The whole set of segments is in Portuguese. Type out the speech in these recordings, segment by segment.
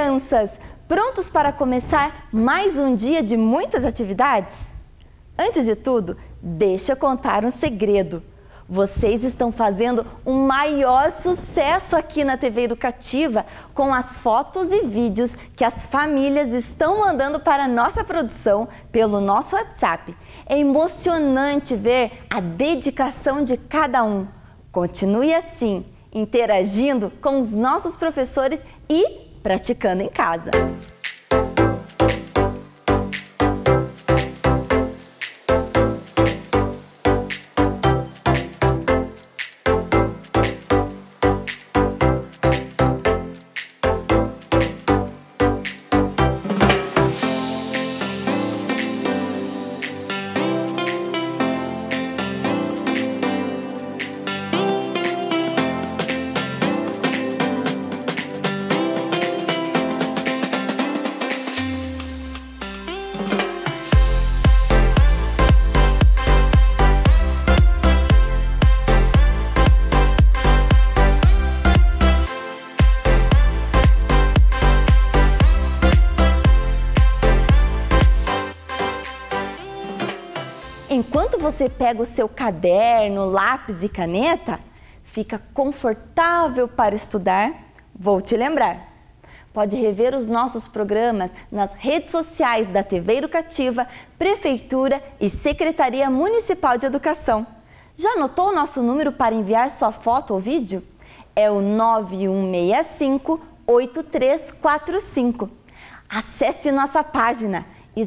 crianças, prontos para começar mais um dia de muitas atividades? Antes de tudo, deixa eu contar um segredo. Vocês estão fazendo o maior sucesso aqui na TV Educativa com as fotos e vídeos que as famílias estão mandando para a nossa produção pelo nosso WhatsApp. É emocionante ver a dedicação de cada um. Continue assim, interagindo com os nossos professores e praticando em casa. Enquanto você pega o seu caderno, lápis e caneta, fica confortável para estudar, vou te lembrar. Pode rever os nossos programas nas redes sociais da TV Educativa, Prefeitura e Secretaria Municipal de Educação. Já anotou o nosso número para enviar sua foto ou vídeo? É o 9165-8345. Acesse nossa página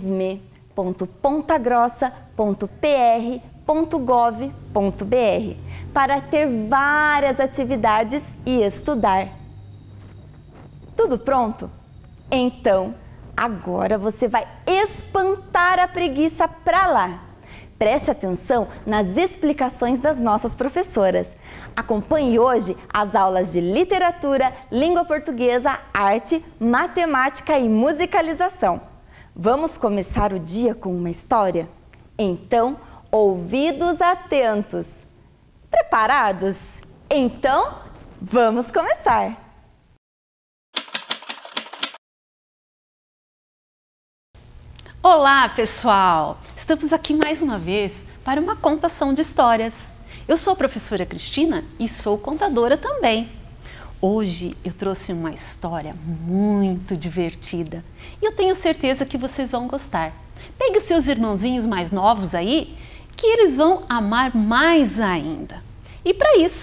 sme.pontagrossa.pr.gov.br para ter várias atividades e estudar. Tudo pronto? Então, agora você vai espantar a preguiça pra lá. Preste atenção nas explicações das nossas professoras. Acompanhe hoje as aulas de literatura, língua portuguesa, arte, matemática e musicalização. Vamos começar o dia com uma história? Então, ouvidos atentos. Preparados? Então, vamos começar! Olá, pessoal! Estamos aqui mais uma vez para uma contação de histórias. Eu sou a professora Cristina e sou contadora também. Hoje eu trouxe uma história muito divertida e eu tenho certeza que vocês vão gostar. Pegue os seus irmãozinhos mais novos aí, que eles vão amar mais ainda. E para isso,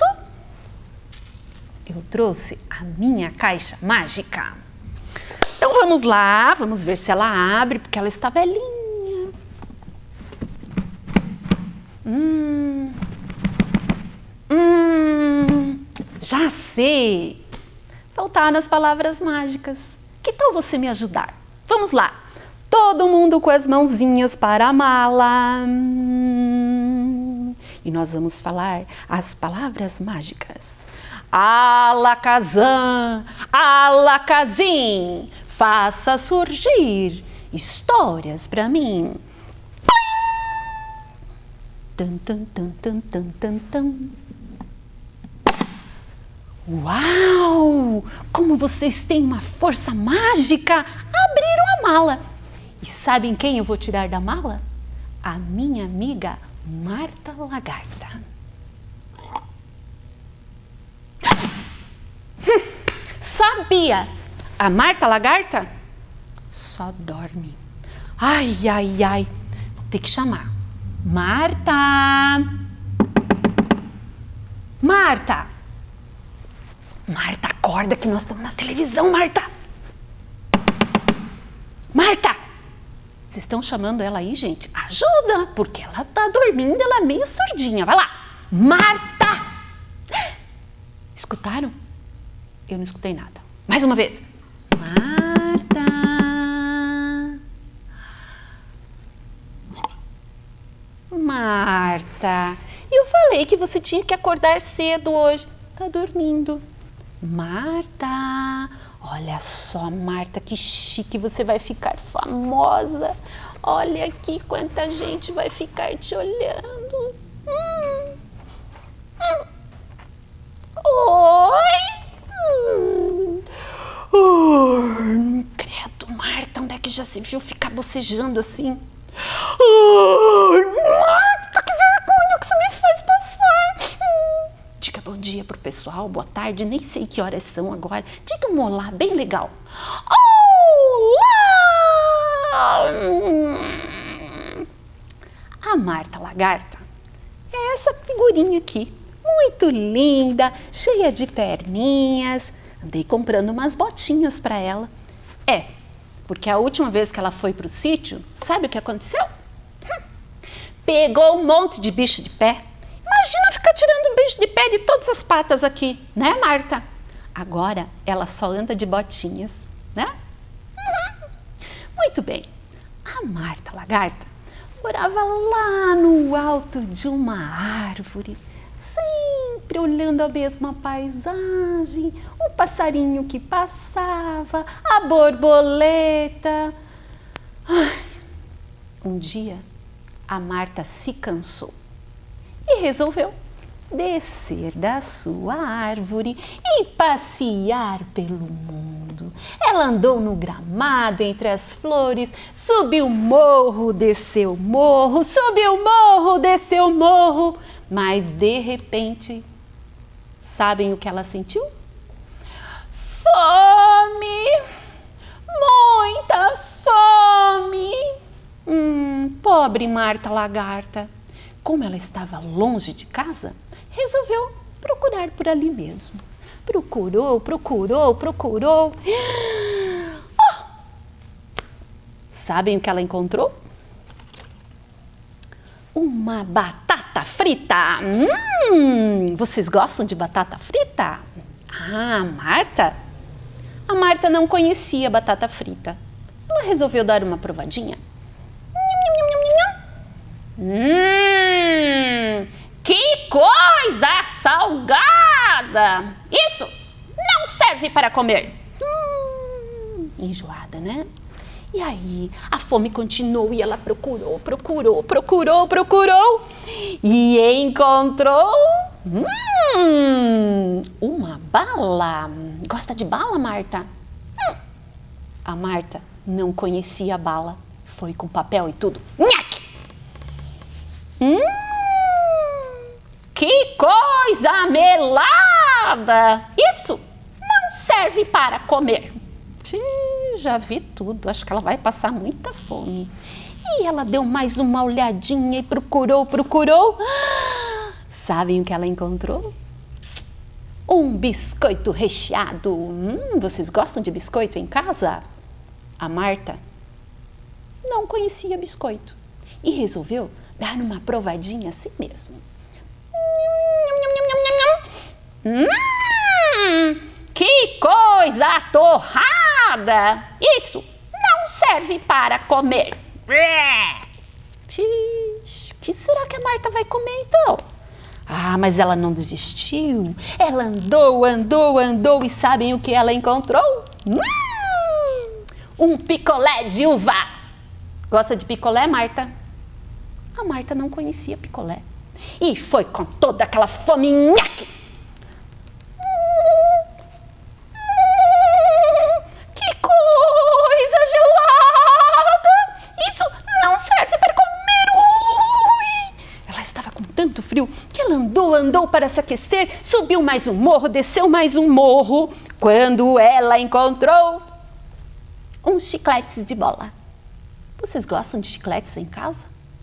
eu trouxe a minha caixa mágica. Então vamos lá, vamos ver se ela abre, porque ela está velhinha. Já sei! Faltaram as palavras mágicas. Que tal você me ajudar? Vamos lá! Todo mundo com as mãozinhas para a mala. E nós vamos falar as palavras mágicas. Alakazam, alakazim, faça surgir histórias para mim. Tan, tan, tan, tan, tan, tan, tan. Uau! Como vocês têm uma força mágica! Abriram a mala. E sabem quem eu vou tirar da mala? A minha amiga Marta Lagarta. Sabia! A Marta Lagarta só dorme. Ai, ai, ai. Vou ter que chamar. Marta! Marta! Marta, acorda que nós estamos na televisão, Marta! Marta! Vocês estão chamando ela aí, gente? Ajuda, porque ela tá dormindo, ela é meio surdinha. Vai lá! Marta! Escutaram? Eu não escutei nada. Mais uma vez. Marta! Marta! Eu falei que você tinha que acordar cedo hoje. Tá dormindo. Marta! Olha só, Marta, que chique, você vai ficar famosa. Olha aqui quanta gente vai ficar te olhando. Oi! que já se viu ficar bocejando assim. Ai, Marta, que vergonha que você me faz passar. Diga bom dia pro pessoal, boa tarde, nem sei que horas são agora. Diga um olá bem legal. Olá! A Marta Lagarta é essa figurinha aqui, muito linda, cheia de perninhas. Andei comprando umas botinhas para ela. Porque a última vez que ela foi pro sítio, sabe o que aconteceu? Pegou um monte de bicho de pé. Imagina ficar tirando bicho de pé de todas as patas aqui, né, Marta? Agora ela só anda de botinhas, né? Muito bem. A Marta Lagarta morava lá no alto de uma árvore, sempre olhando a mesma paisagem, o passarinho que passava, a borboleta. Um dia, a Marta se cansou e resolveu descer da sua árvore e passear pelo mundo. Ela andou no gramado entre as flores, subiu o morro, desceu o morro, subiu o morro, desceu o morro. Mas de repente, sabem o que ela sentiu? Fome! Muita fome! Pobre Marta Lagarta. Como ela estava longe de casa, resolveu procurar por ali mesmo. Procurou. Sabem o que ela encontrou? Uma batata frita. Vocês gostam de batata frita? A Marta não conhecia batata frita. Ela resolveu dar uma provadinha. Que coisa salgada! Isso não serve para comer. Enjoada, né? E aí a fome continuou e ela procurou e encontrou uma bala. Gosta de bala, Marta? A Marta não conhecia a bala. Foi com papel e tudo. Nhaque! Que coisa melada! Isso não serve para comer. Já vi tudo, acho que ela vai passar muita fome. E ela deu mais uma olhadinha e procurou. Sabem o que ela encontrou? Um biscoito recheado. Vocês gostam de biscoito em casa? A Marta não conhecia biscoito e resolveu dar uma provadinha assim mesmo. Que coisa torrada! Isso não serve para comer. O que será que a Marta vai comer então? Mas ela não desistiu. Ela andou e sabem o que ela encontrou? Um picolé de uva. Gosta de picolé, Marta? A Marta não conhecia picolé. E foi com toda aquela fome. Que coisa gelada! Isso não serve para comer. Ela estava com tanto frio que ela andou para se aquecer, subiu mais um morro, desceu mais um morro, quando ela encontrou uns chicletes de bola. Vocês gostam de chicletes em casa?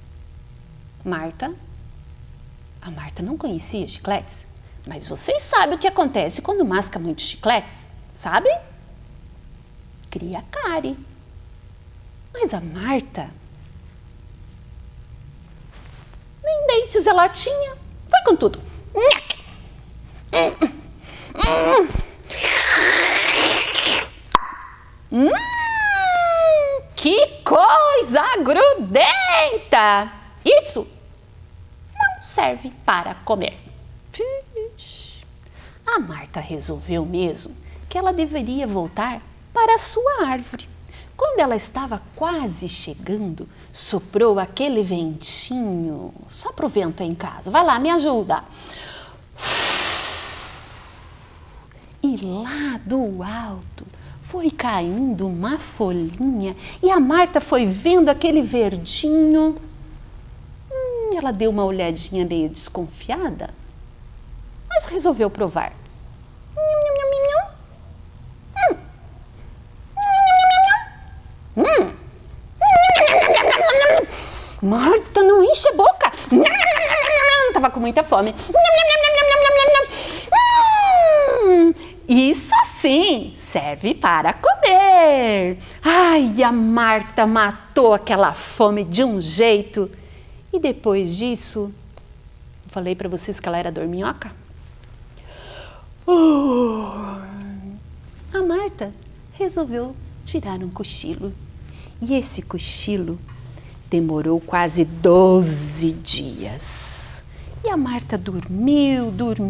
A Marta não conhecia chicletes, mas vocês sabem o que acontece quando masca muitos chicletes, sabe? Cria cárie. Mas a Marta nem dentes ela tinha. Foi com tudo. Que coisa grudenta! Isso não serve para comer. A Marta resolveu mesmo que ela deveria voltar para a sua árvore. Quando ela estava quase chegando, soprou aquele ventinho. Sopra o vento aí em casa. Vai lá, me ajuda. E lá do alto foi caindo uma folhinha e a Marta foi vendo aquele verdinho. Ela deu uma olhadinha meio desconfiada, mas resolveu provar. Marta, não enche a boca! Tava com muita fome. Isso sim serve para comer. Ai, a Marta matou aquela fome de um jeito. E depois disso, falei para vocês que ela era dorminhoca? A Marta resolveu tirar um cochilo. E esse cochilo demorou quase 12 dias. E a Marta dormiu,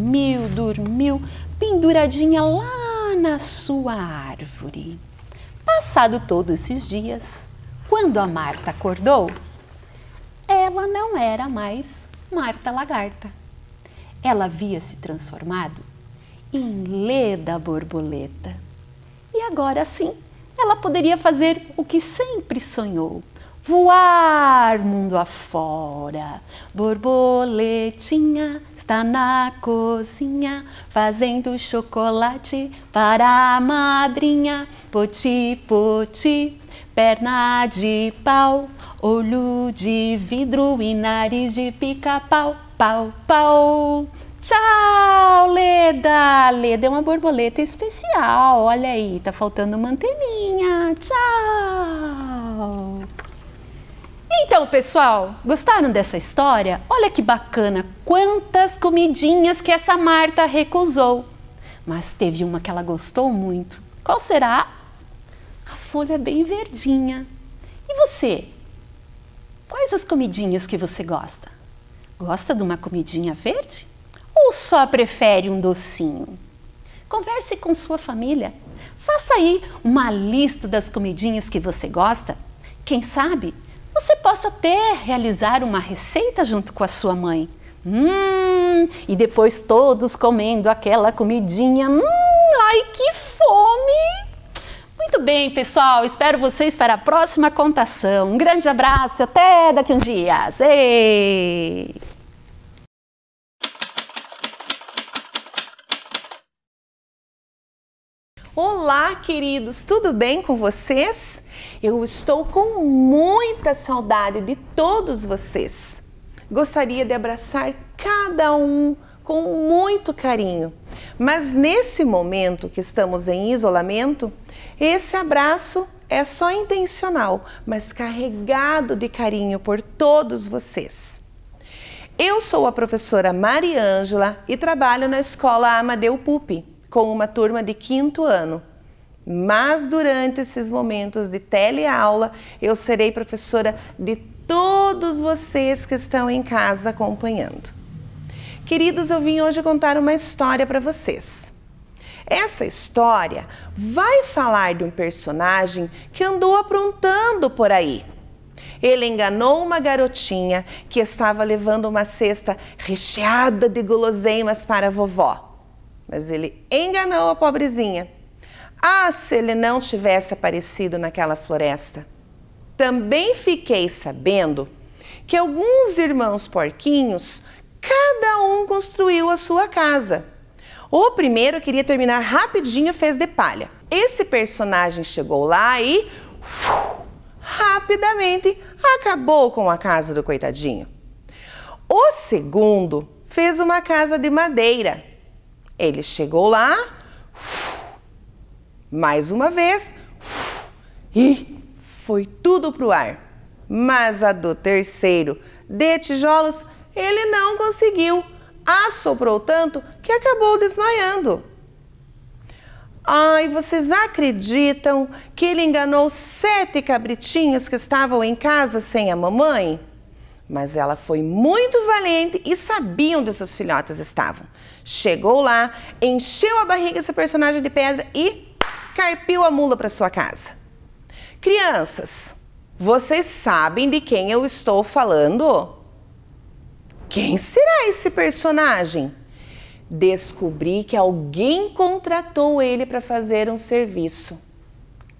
penduradinha lá na sua árvore. Passado todos esses dias, quando a Marta acordou, ela não era mais Marta Lagarta. Ela havia se transformado em Leda Borboleta. E agora sim, ela poderia fazer o que sempre sonhou: voar mundo afora. Borboletinha está na cozinha, fazendo chocolate para a madrinha. Poti, poti, perna de pau, olho de vidro e nariz de pica-pau, pau, pau. Tchau, Leda! Leda é uma borboleta especial. Olha aí, tá faltando mantelinha. Tchau! Então, pessoal, gostaram dessa história? Olha que bacana, quantas comidinhas que essa Marta recusou. Mas teve uma que ela gostou muito. Qual será? A folha bem verdinha. E você? Quais as comidinhas que você gosta? Gosta de uma comidinha verde? Ou só prefere um docinho? Converse com sua família. Faça aí uma lista das comidinhas que você gosta. Quem sabe você possa até realizar uma receita junto com a sua mãe. E depois todos comendo aquela comidinha. Ai, que fome! Muito bem, pessoal. Espero vocês para a próxima contação. Um grande abraço. Até daqui a uns dias. Ei! Olá, queridos, tudo bem com vocês? Eu estou com muita saudade de todos vocês. Gostaria de abraçar cada um com muito carinho, mas nesse momento que estamos em isolamento, esse abraço é só intencional, mas carregado de carinho por todos vocês. Eu sou a professora Mariângela e trabalho na Escola Amadeu Pupi, com uma turma de 5º ano. Mas durante esses momentos de teleaula, eu serei professora de todos vocês que estão em casa acompanhando. Queridos, eu vim hoje contar uma história para vocês. Essa história vai falar de um personagem que andou aprontando por aí. Ele enganou uma garotinha que estava levando uma cesta recheada de guloseimas para a vovó. Mas ele enganou a pobrezinha. Ah, se ele não tivesse aparecido naquela floresta. Também fiquei sabendo que alguns irmãos porquinhos, cada um construiu a sua casa. O primeiro queria terminar rapidinho, fez de palha. Esse personagem chegou lá e rapidamente acabou com a casa do coitadinho. O segundo fez uma casa de madeira. Ele chegou lá, mais uma vez, e foi tudo pro ar. Mas a do terceiro, de tijolos, ele não conseguiu. Assoprou tanto que acabou desmaiando. Ai, vocês acreditam que ele enganou 7 cabritinhos que estavam em casa sem a mamãe? Mas ela foi muito valente e sabia onde os seus filhotes estavam. Chegou lá, encheu a barriga desse personagem de pedra e carpiu a mula para sua casa. Crianças, vocês sabem de quem eu estou falando? Quem será esse personagem? Descobri que alguém contratou ele para fazer um serviço.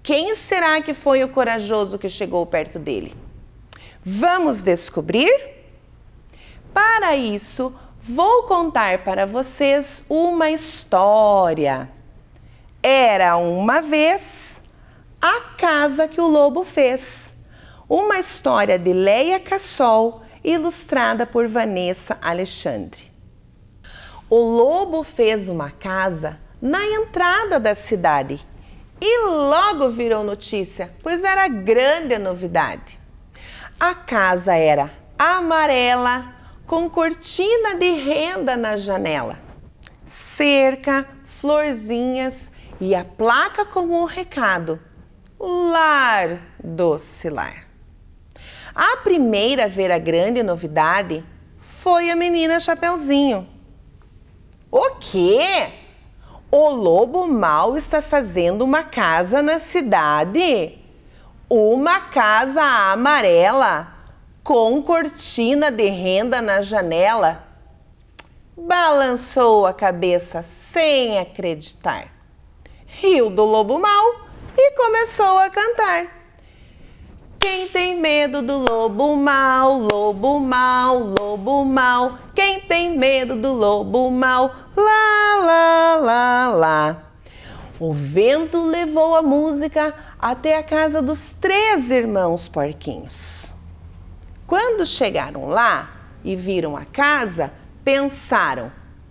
Quem será que foi o corajoso que chegou perto dele? Vamos descobrir? Para isso, vou contar para vocês uma história. Era uma vez a casa que o lobo fez. Uma história de Leia Cassol, ilustrada por Vanessa Alexandre. O lobo fez uma casa na entrada da cidade e logo virou notícia, pois era grande novidade. A casa era amarela, com cortina de renda na janela, cerca, florzinhas e a placa com um recado: Lar Doce Lar. A primeira a ver a grande novidade foi a menina Chapeuzinho. O quê? O lobo mau está fazendo uma casa na cidade? Uma casa amarela com cortina de renda na janela? Balançou a cabeça sem acreditar. Riu do lobo mau e começou a cantar. Quem tem medo do lobo mau, lobo mau, lobo mau? Quem tem medo do lobo mau? Lá, lá, lá, lá. O vento levou a música até a casa dos 3 irmãos porquinhos. Quando chegaram lá e viram a casa, pensaram: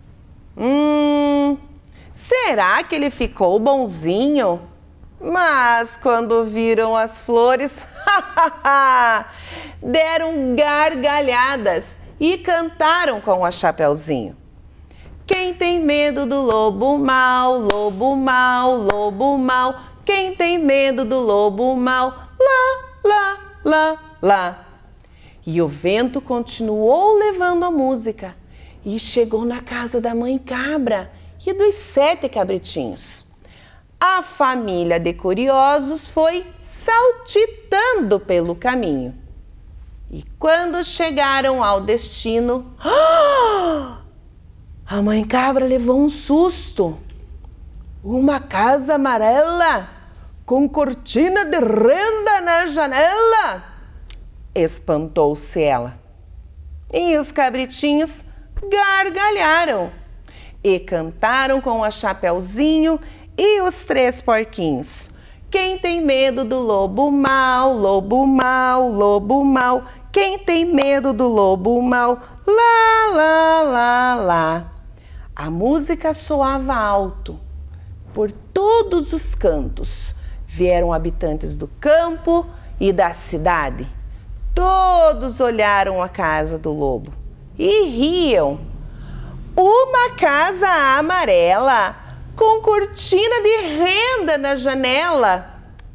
será que ele ficou bonzinho? Mas quando viram as flores, deram gargalhadas e cantaram com a Chapeuzinho. Quem tem medo do lobo mau, lobo mau, lobo mau? Quem tem medo do lobo mau? Lá, lá, lá, lá. E o vento continuou levando a música e chegou na casa da mãe cabra e dos 7 cabritinhos. A família de curiosos foi saltitando pelo caminho. E quando chegaram ao destino, a mãe cabra levou um susto. Uma casa amarela com cortina de renda na janela? Espantou-se ela. E os cabritinhos gargalharam e cantaram com a Chapeuzinho e os 3 porquinhos. Quem tem medo do lobo mau, lobo mau, lobo mau? Quem tem medo do lobo mau? Lá, lá, lá, lá. A música soava alto. Por todos os cantos vieram habitantes do campo e da cidade. Todos olharam a casa do lobo e riam. Uma casa amarela com cortina de renda na janela,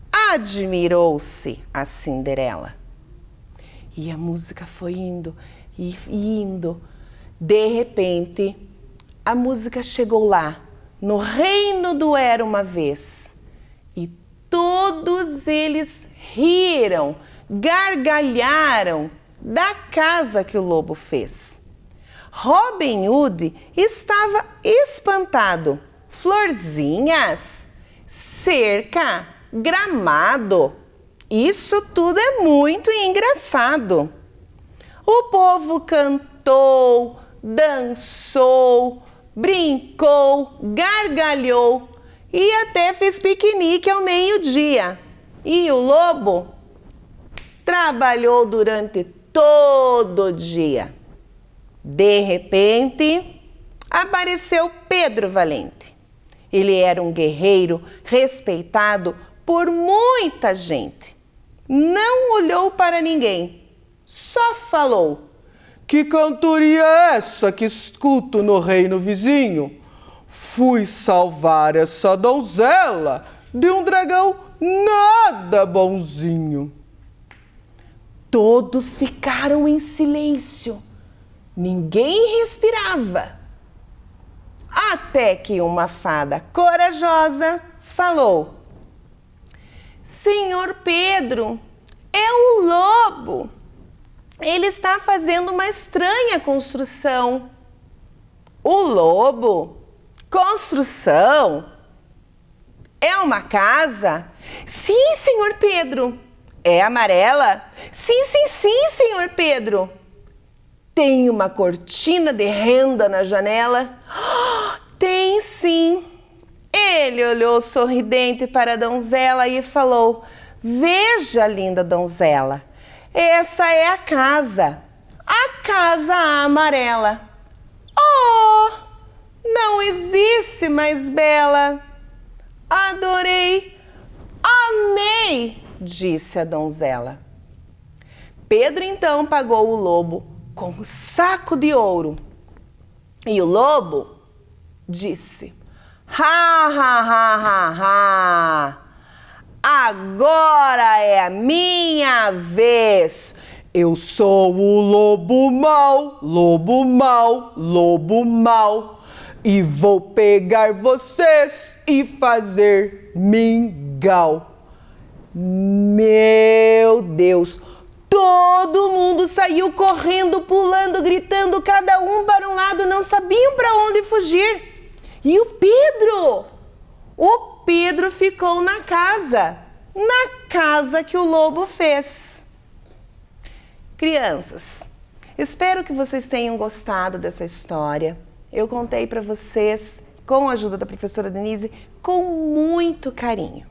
admirou-se a Cinderela. E a música foi indo e indo. De repente, a música chegou lá, no reino do Era Uma Vez. E todos eles riram, gargalharam da casa que o lobo fez. Robin Hood estava espantado. Florzinhas, cerca, gramado. Isso tudo é muito engraçado. O povo cantou, dançou, brincou, gargalhou e até fez piquenique ao meio-dia. E o lobo trabalhou durante todo o dia. De repente, apareceu Pedro Valente. Ele era um guerreiro respeitado por muita gente. Não olhou para ninguém, só falou: Que cantoria é essa que escuto no reino vizinho? Fui salvar essa donzela de um dragão nada bonzinho. Todos ficaram em silêncio. Ninguém respirava. Até que uma fada corajosa falou: Senhor Pedro, é o lobo. Ele está fazendo uma estranha construção. O lobo? Construção? É uma casa? Sim, senhor Pedro. É amarela? Sim, sim, sim, senhor Pedro. Tem uma cortina de renda na janela? Tem sim. Ele olhou sorridente para a donzela e falou: veja, linda donzela, essa é a casa amarela. Oh, não existe mais bela. Adorei, amei, disse a donzela. Pedro então pagou o lobo com um saco de ouro. E o lobo disse: ha, ha, ha, ha, ha. Agora é a minha vez. Eu sou o lobo mau, lobo mau, lobo mau. E vou pegar vocês e fazer mingau. Meu Deus! Todo mundo saiu correndo, pulando, gritando, cada um para um lado, não sabiam para onde fugir. E o Pedro ficou na casa que o lobo fez. Crianças, espero que vocês tenham gostado dessa história. Eu contei para vocês, com a ajuda da professora Denise, com muito carinho.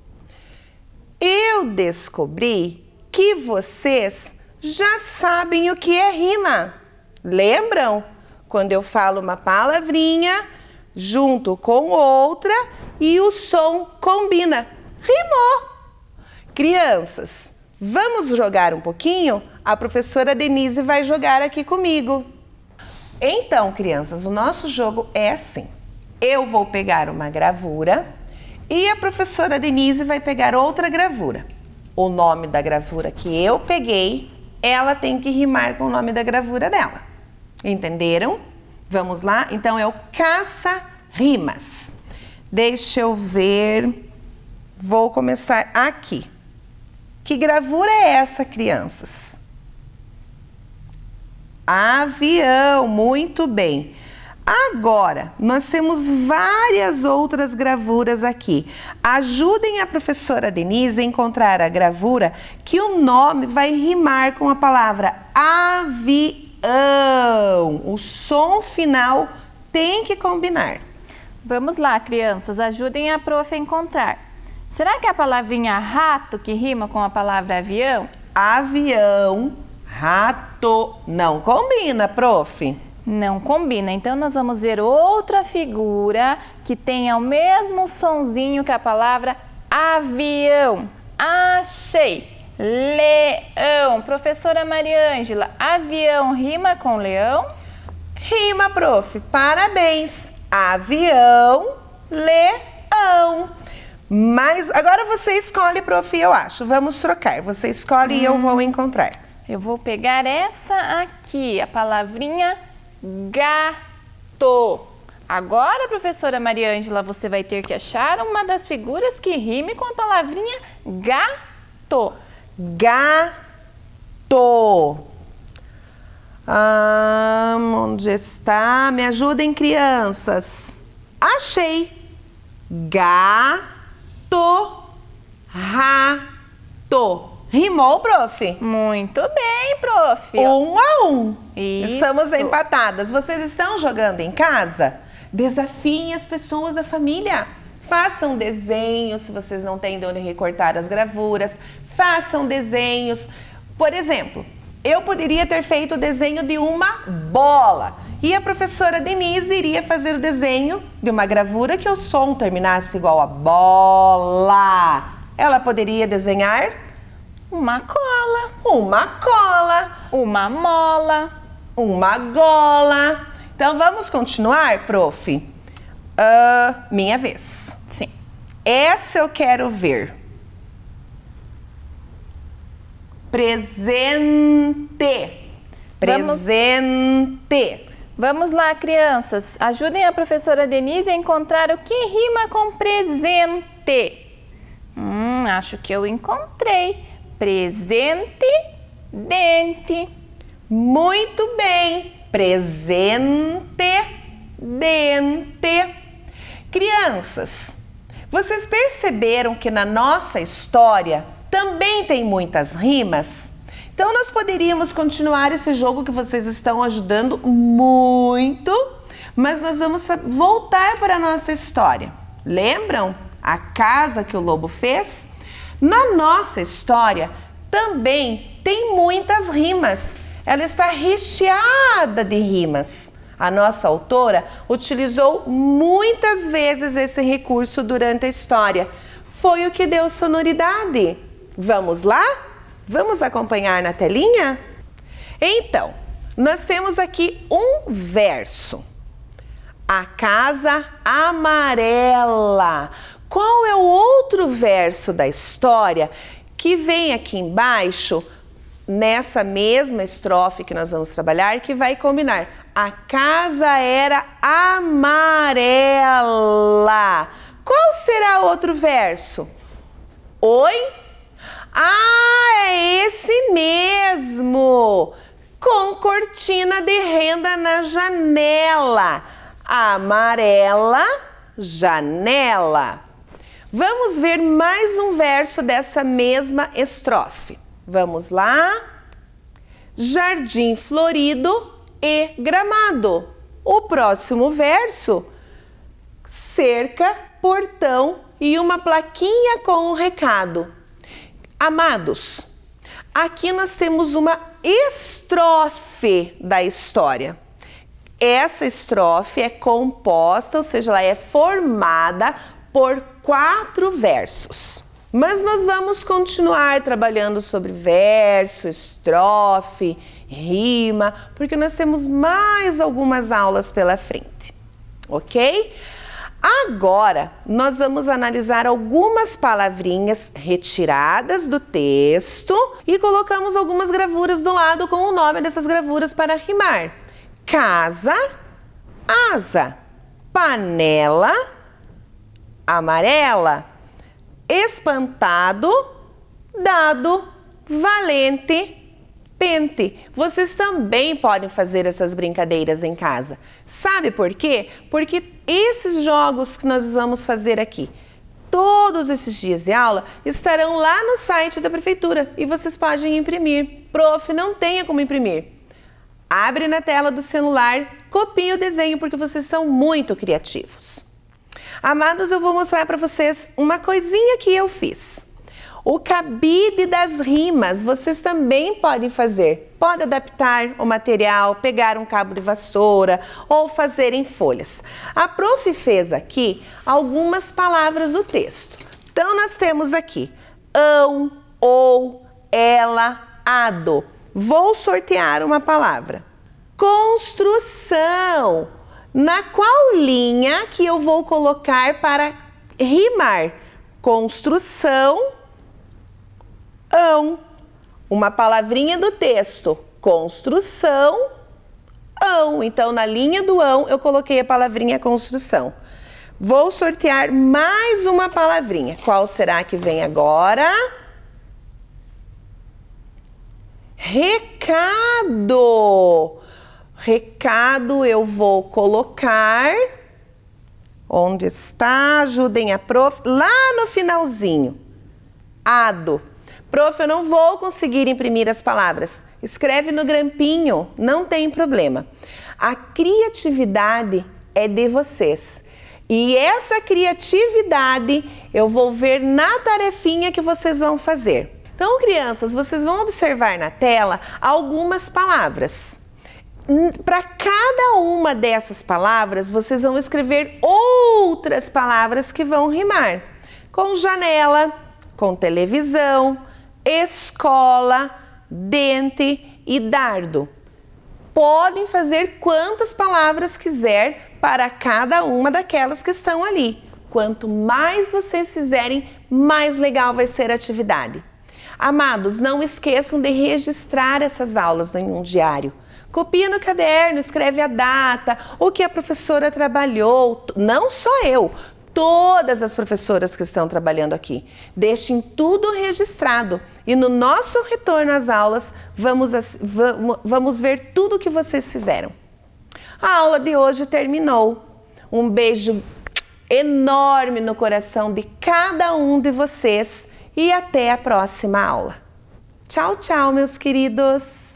Eu descobri que vocês já sabem o que é rima. Lembram? Quando eu falo uma palavrinha junto com outra e o som combina. Rimou! Crianças, vamos jogar um pouquinho? A professora Denise vai jogar aqui comigo. Então, crianças, o nosso jogo é assim. Eu vou pegar uma gravura e a professora Denise vai pegar outra gravura. O nome da gravura que eu peguei, ela tem que rimar com o nome da gravura dela. Entenderam? Vamos lá? Então é o caça-rimas. Deixa eu ver. Vou começar aqui. Que gravura é essa, crianças? Avião, muito bem. Agora, nós temos várias outras gravuras aqui. Ajudem a professora Denise a encontrar a gravura que o nome vai rimar com a palavra avião. O som final tem que combinar. Vamos lá, crianças, ajudem a prof a encontrar. Será que é a palavrinha rato que rima com a palavra avião? Avião, rato, não combina, prof. Não combina, então nós vamos ver outra figura que tenha o mesmo sonzinho que a palavra avião. Achei! Leão. Professora Mariângela, avião rima com leão? Rima, prof. Parabéns. Avião, leão. Mas agora você escolhe, prof, eu acho. Vamos trocar. Você escolhe e eu vou encontrar. Eu vou pegar essa aqui, a palavrinha gato. Agora, professora Mariângela, você vai ter que achar uma das figuras que rime com a palavrinha gato. Gato. Onde está? Me ajudem, crianças. Achei. Gato, rato. Rimou, prof? Muito bem, prof. 1 a 1. Isso. Estamos empatadas. Vocês estão jogando em casa? Desafiem as pessoas da família. Façam desenhos, se vocês não têm de onde recortar as gravuras. Façam desenhos. Por exemplo, eu poderia ter feito o desenho de uma bola. E a professora Denise iria fazer o desenho de uma gravura que o som terminasse igual a bola. Ela poderia desenhar uma cola. Uma cola. Uma mola. Uma gola. Então, vamos continuar, prof? Minha vez. Sim. Essa eu quero ver. Presente. Presente. Vamos lá, crianças. Ajudem a professora Denise a encontrar o que rima com presente. Acho que eu encontrei. Presente, dente. Muito bem. Presente, dente. Crianças, Vocês perceberam que na nossa história também tem muitas rimas? Então nós poderíamos continuar esse jogo que vocês estão ajudando muito, mas nós vamos voltar para a nossa história. Lembram a casa que o lobo fez? Na nossa história também tem muitas rimas. Ela está recheada de rimas. A nossa autora utilizou muitas vezes esse recurso durante a história. Foi o que deu sonoridade. Vamos lá? Vamos acompanhar na telinha? Então, nós temos aqui um verso. A casa amarela. Qual é o outro verso da história que vem aqui embaixo, nessa mesma estrofe que nós vamos trabalhar, que vai combinar? A casa era amarela. Qual será o outro verso? Oi? Ah, é esse mesmo! Com cortina de renda na janela. Amarela, janela. Vamos ver mais um verso dessa mesma estrofe. Vamos lá? Jardim florido e gramado. O próximo verso, cerca, portão e uma plaquinha com um recado. Amados, aqui nós temos uma estrofe da história. Essa estrofe é composta, ou seja, ela é formada por 4 versos. Mas nós vamos continuar trabalhando sobre verso, estrofe, rima, porque nós temos mais algumas aulas pela frente, ok? Agora, nós vamos analisar algumas palavrinhas retiradas do texto e colocamos algumas gravuras do lado com o nome dessas gravuras para rimar. Casa, asa, panela, amarela, espantado, dado, valente, pente. Vocês também podem fazer essas brincadeiras em casa. Sabe por quê? Porque esses jogos que nós vamos fazer aqui, todos esses dias de aula, estarão lá no site da prefeitura e vocês podem imprimir. Prof, não tenha como imprimir. Abre na tela do celular, copie o desenho porque vocês são muito criativos. Amados, eu vou mostrar para vocês uma coisinha que eu fiz. O cabide das rimas, vocês também podem fazer. Pode adaptar o material, pegar um cabo de vassoura ou fazer em folhas. A prof fez aqui algumas palavras do texto. Então, nós temos aqui ão, ou, ela, ado. Vou sortear uma palavra. Construção. Na qual linha que eu vou colocar para rimar? Construção, ão. Uma palavrinha do texto. Construção, ão. Então, na linha do ão, eu coloquei a palavrinha construção. Vou sortear mais uma palavrinha. Qual será que vem agora? Recado. Recado eu vou colocar, onde está? Ajudem a prof, lá no finalzinho. Ado. Prof, eu não vou conseguir imprimir as palavras. Escreve no grampinho, não tem problema. A criatividade é de vocês. E essa criatividade eu vou ver na tarefinha que vocês vão fazer. Então, crianças, vocês vão observar na tela algumas palavras. Para cada uma dessas palavras, vocês vão escrever outras palavras que vão rimar. Com janela, com televisão, escola, dente e dardo. Podem fazer quantas palavras quiser para cada uma daquelas que estão ali. Quanto mais vocês fizerem, mais legal vai ser a atividade. Amados, não esqueçam de registrar essas aulas em um diário. Copia no caderno, escreve a data, o que a professora trabalhou, não só eu, todas as professoras que estão trabalhando aqui. Deixem tudo registrado e no nosso retorno às aulas vamos ver tudo o que vocês fizeram. A aula de hoje terminou. Um beijo enorme no coração de cada um de vocês e até a próxima aula. Tchau, tchau, meus queridos!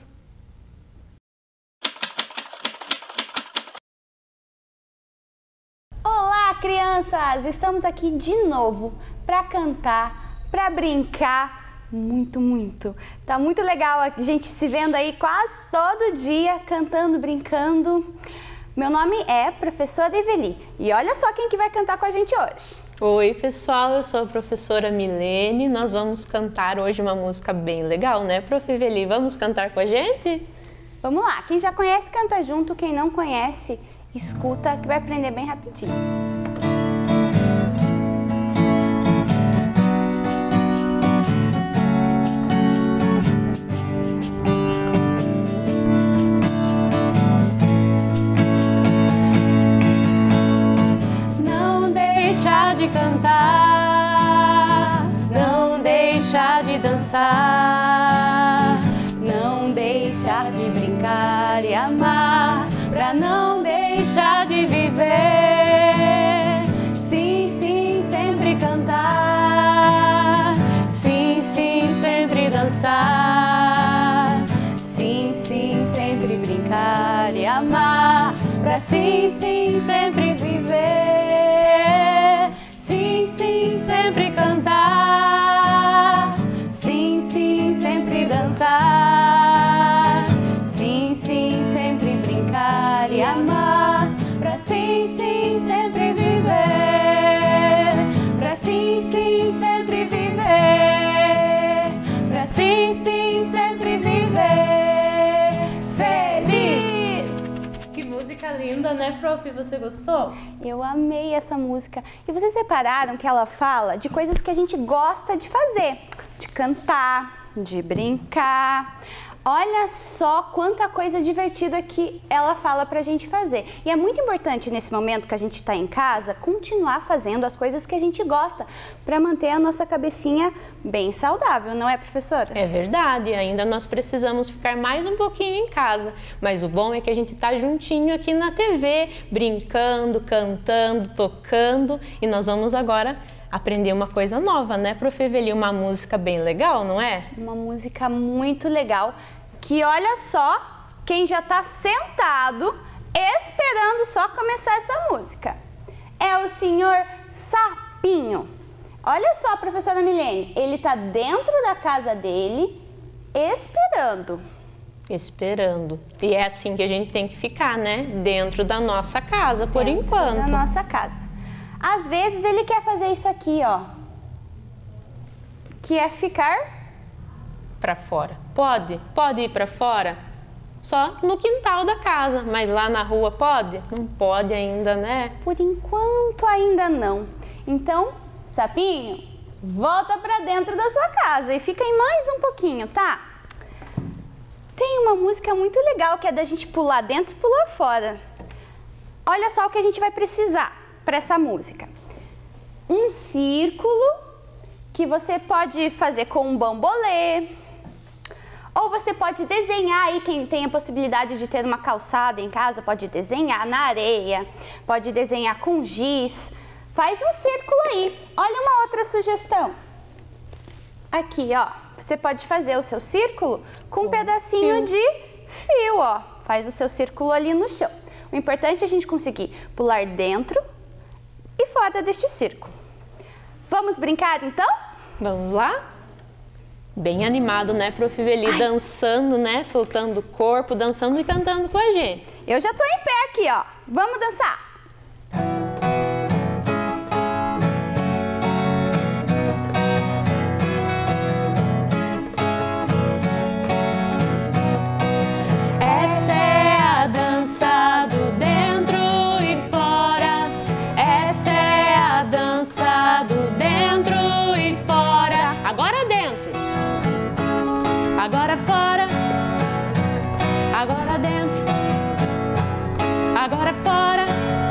Olá, crianças! Estamos aqui de novo para cantar, para brincar muito. Tá muito legal a gente se vendo aí quase todo dia, cantando, brincando. Meu nome é professora Eveli e olha só quem que vai cantar com a gente hoje. Oi, pessoal, eu sou a professora Milene. Nós vamos cantar hoje uma música bem legal, né, Prof. Eveli? Vamos cantar com a gente? Vamos lá, quem já conhece canta junto, quem não conhece escuta que vai aprender bem rapidinho. Não deixa de cantar, não deixa de dançar, Não deixar de brincar e amar, pra não deixar de viver. Sim, sempre cantar. sim, sempre dançar, Sim, sempre brincar e amar, pra sim, sempre viver. sim, sempre cantar, Sim, sempre dançar. Sim, sempre brincar e amar, pra sim, sempre viver. Pra sim, sempre viver. Pra sim, sempre viver. Feliz! Que música linda, né, Prof? Você gostou? Eu amei essa música. E vocês repararam que ela fala de coisas que a gente gosta de fazer, de cantar, de brincar. Olha só quanta coisa divertida que ela fala pra gente fazer. E é muito importante nesse momento que a gente está em casa, continuar fazendo as coisas que a gente gosta, para manter a nossa cabecinha bem saudável, não é, professora? É verdade, ainda nós precisamos ficar mais um pouquinho em casa, mas o bom é que a gente está juntinho aqui na TV, brincando, cantando, tocando, e nós vamos agora aprender uma coisa nova, né, Prof. Eveli? Uma música bem legal, não é? Uma música muito legal, que olha só, quem já está sentado esperando só começar essa música. É o senhor Sapinho. Olha só, professora Milene, ele está dentro da casa dele esperando. Esperando. E é assim que a gente tem que ficar, né? Dentro da nossa casa, por enquanto. Da nossa casa. Às vezes ele quer fazer isso aqui, ó. Que é ficar Para fora. Pode ir para fora? Só no quintal da casa, mas lá na rua pode? Não pode ainda, né? por enquanto ainda não. Então, Sapinho, volta para dentro da sua casa e fica aí mais um pouquinho, tá? Tem uma música muito legal que é da gente pular dentro e pular fora. Olha só o que a gente vai precisar para essa música. Um círculo que você pode fazer com um bambolê, ou você pode desenhar aí, quem tem a possibilidade de ter uma calçada em casa, pode desenhar na areia, pode desenhar com giz. Faz um círculo aí. Olha uma outra sugestão. Aqui, ó, você pode fazer o seu círculo com um pedacinho de fio, ó. Faz o seu círculo ali no chão. O importante é a gente conseguir pular dentro e fora deste círculo. Vamos brincar então? Vamos lá? Bem animado, né, Prof. Eveli? Dançando, né? Soltando o corpo, dançando e cantando com a gente. Eu já tô em pé aqui, ó. Vamos dançar? Essa é a dança do dentro e fora. Essa é a dança do dentro e fora. Agora dentro. Agora fora. Agora dentro. Agora fora.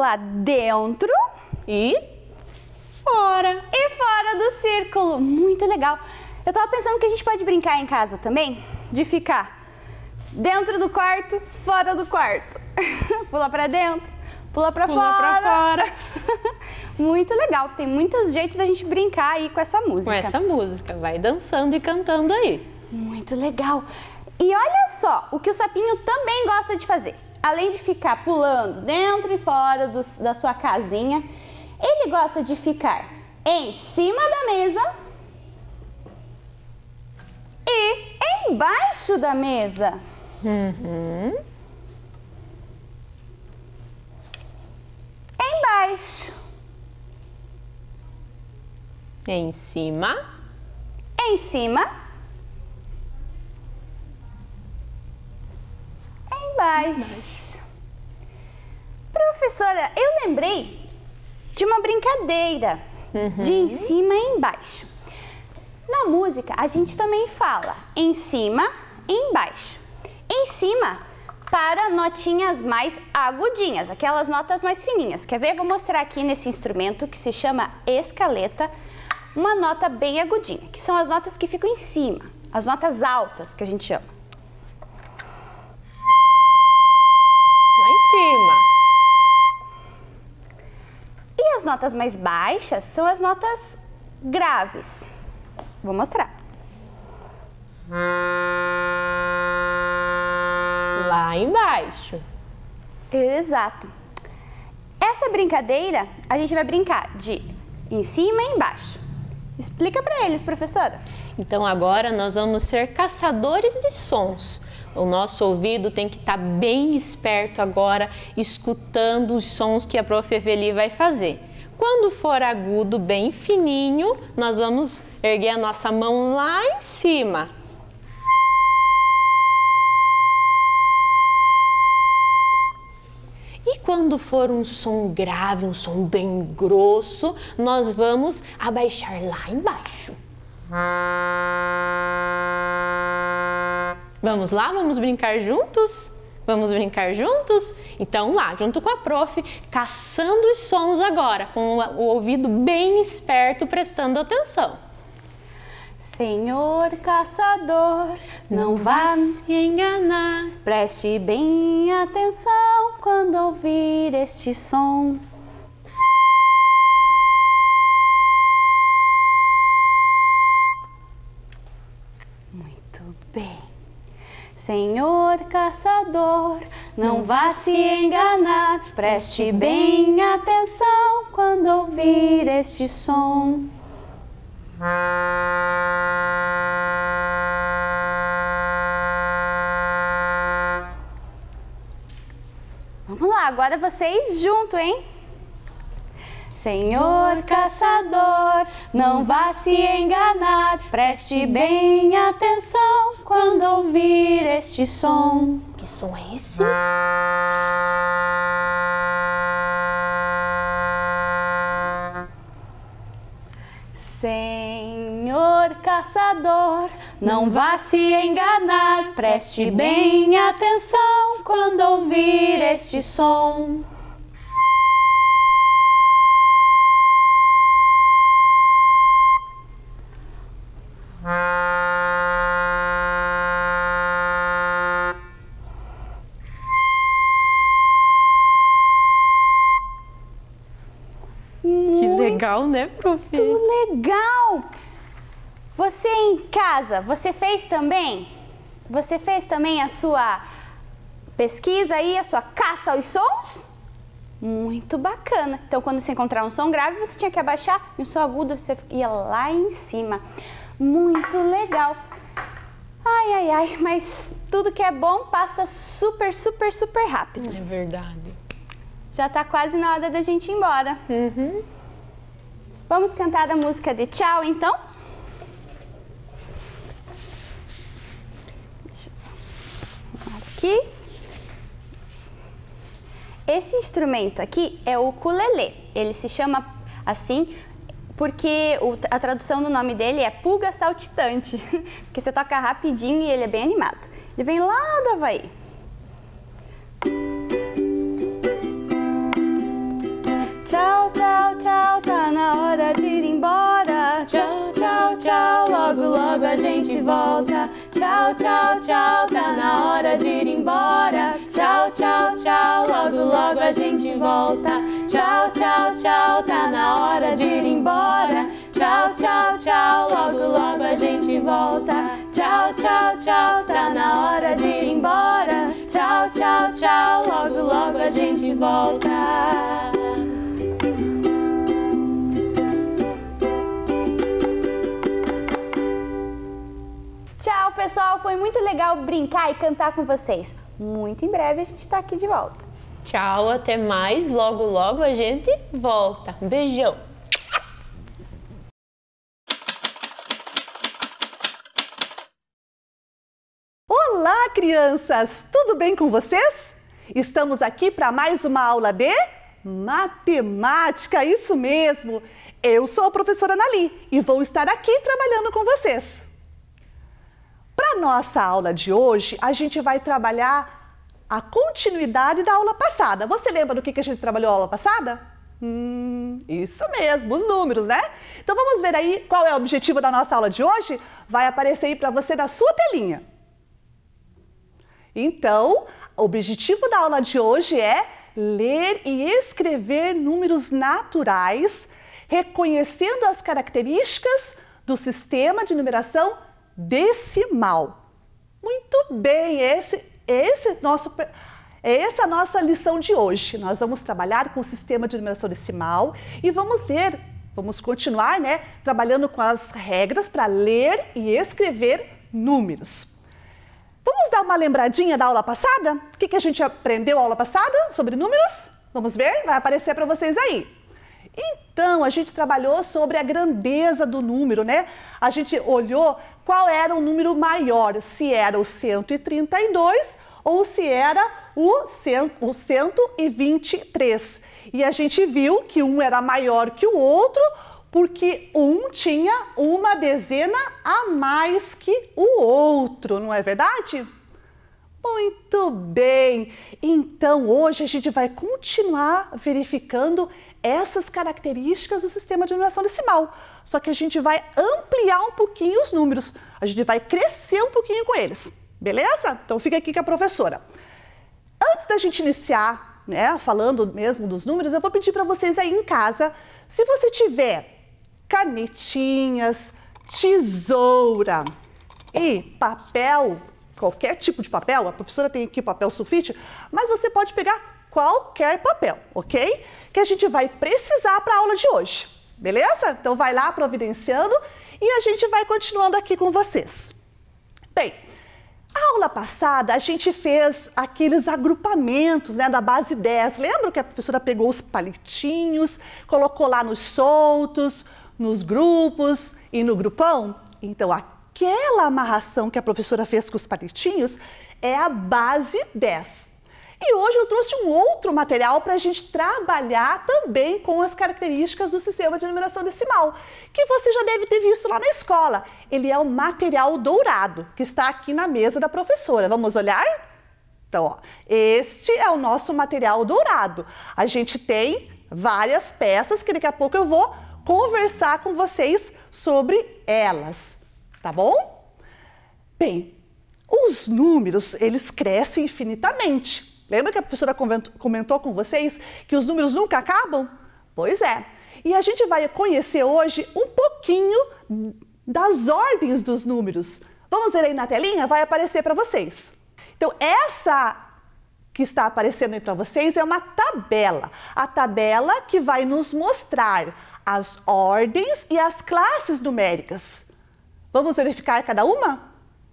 pular dentro e fora. E fora do círculo. Muito legal. Eu tava pensando que a gente pode brincar em casa também, de ficar dentro do quarto, fora do quarto. Pula pra dentro, pula pra fora. Muito legal. Tem muitos jeitos da gente brincar aí com essa música. Com essa música. Vai dançando e cantando aí. Muito legal. E olha só, o que o sapinho também gosta de fazer. Além de ficar pulando dentro e fora da sua casinha, ele gosta de ficar em cima da mesa e embaixo da mesa. Embaixo. Em cima. Em cima. Embaixo. Professora, eu lembrei de uma brincadeira de em cima e embaixo. Na música, a gente também fala em cima e embaixo. Em cima, para notinhas mais agudinhas, aquelas notas mais fininhas. Quer ver? Vou mostrar aqui nesse instrumento que se chama escaleta, uma nota bem agudinha, que são as notas que ficam em cima, as notas altas que a gente chama. Lá em cima. E as notas mais baixas são as notas graves. Vou mostrar. Lá embaixo. Exato. Essa brincadeira a gente vai brincar de em cima e embaixo. Explica para eles, professora. Então agora nós vamos ser caçadores de sons. O nosso ouvido tem que estar bem esperto agora, escutando os sons que a Prof. Eveli vai fazer. Quando for agudo, bem fininho, nós vamos erguer a nossa mão lá em cima. E quando for um som grave, um som bem grosso, nós vamos abaixar lá embaixo. Vamos lá? Vamos brincar juntos? Vamos brincar juntos? Então lá, junto com a prof, caçando os sons agora, com o ouvido bem esperto, prestando atenção. Senhor caçador, não vá se enganar. Preste bem atenção quando ouvir este som. Muito bem. Senhor caçador, não vá se enganar. Preste bem atenção quando ouvir este som. Vamos lá, agora vocês juntos, hein? Senhor caçador, não vá se enganar. Preste bem atenção quando ouvir este som. Que som é esse? Senhor caçador, não vá se enganar. Preste bem atenção quando ouvir este som. Que legal, né, prof? Muito legal! Você em casa, você fez também? Você fez também a sua pesquisa aí, a sua caça aos sons? Muito bacana. Então, quando você encontrar um som grave, você tinha que abaixar e um som agudo, você ia lá em cima. Muito legal. Ai, ai, ai, mas tudo que é bom passa super, super, super rápido. É verdade. Já tá quase na hora da gente ir embora. Vamos cantar a música de tchau, então? Deixa eu só arrumar aqui. Esse instrumento aqui é o ukulele. Ele se chama assim porque a tradução do nome dele é pulga saltitante. Porque você toca rapidinho e ele é bem animado. Ele vem lá do Havaí. Tchau, tchau, tchau, tá na hora de ir embora. Tchau, tchau, tchau, logo, logo a gente volta. Tchau, tchau, tchau, tá na hora de ir embora. Tchau, tchau, tchau, logo, logo a gente volta. Tchau, tchau, tchau, tá na hora de ir embora. Tchau, tchau, tchau, logo, logo a gente volta. Tchau, tchau, tchau, tá na hora de ir embora. Tchau, tchau, tchau, logo, logo a gente volta. Tchau, pessoal! Foi muito legal brincar e cantar com vocês. Muito em breve a gente está aqui de volta. Tchau, até mais. Logo, logo a gente volta. Um beijão. Olá, crianças! Tudo bem com vocês? Estamos aqui para mais uma aula de matemática, isso mesmo! Eu sou a professora Nali e vou estar aqui trabalhando com vocês. Para nossa aula de hoje, a gente vai trabalhar a continuidade da aula passada. Você lembra do que a gente trabalhou na aula passada? Isso mesmo, os números, né? Então vamos ver aí qual é o objetivo da nossa aula de hoje? Vai aparecer aí para você na sua telinha. Então, o objetivo da aula de hoje é ler e escrever números naturais, reconhecendo as características do sistema de numeração decimal. Muito bem, essa é a nossa lição de hoje. Nós vamos trabalhar com o sistema de numeração decimal e vamos continuar, né, trabalhando com as regras para ler e escrever números. Vamos dar uma lembradinha da aula passada? O que a gente aprendeu na aula passada sobre números? Vamos ver? Vai aparecer para vocês aí. Então, a gente trabalhou sobre a grandeza do número, né? A gente olhou qual era o número maior, se era o 132 ou se era o 123. E a gente viu que um era maior que o outro, porque um tinha uma dezena a mais que o outro, não é verdade? Muito bem! Então, hoje a gente vai continuar verificando essas características do sistema de numeração decimal. Só que a gente vai ampliar um pouquinho os números, a gente vai crescer um pouquinho com eles, beleza? Então, fica aqui com a professora. Antes da gente iniciar, né, falando mesmo dos números, eu vou pedir para vocês aí em casa, se você tiver canetinhas, tesoura e papel, qualquer tipo de papel, a professora tem aqui papel sulfite, mas você pode pegar qualquer papel, ok? Que a gente vai precisar para a aula de hoje, beleza? Então vai lá providenciando e a gente vai continuando aqui com vocês. Bem, a aula passada a gente fez aqueles agrupamentos, né, da base 10. Lembra que a professora pegou os palitinhos, colocou lá nos soltos, nos grupos e no grupão? Então, aquela amarração que a professora fez com os palitinhos é a base 10. E hoje eu trouxe um outro material para a gente trabalhar também com as características do sistema de numeração decimal, que você já deve ter visto lá na escola. Ele é o material dourado, que está aqui na mesa da professora. Vamos olhar? Então, ó, este é o nosso material dourado. A gente tem várias peças que daqui a pouco eu vou conversar com vocês sobre elas, tá bom? Bem, os números, eles crescem infinitamente. Lembra que a professora comentou com vocês que os números nunca acabam? Pois é. E a gente vai conhecer hoje um pouquinho das ordens dos números. Vamos ver aí na telinha? Vai aparecer para vocês. Então, essa que está aparecendo aí para vocês é uma tabela. A tabela que vai nos mostrar as ordens e as classes numéricas. Vamos verificar cada uma?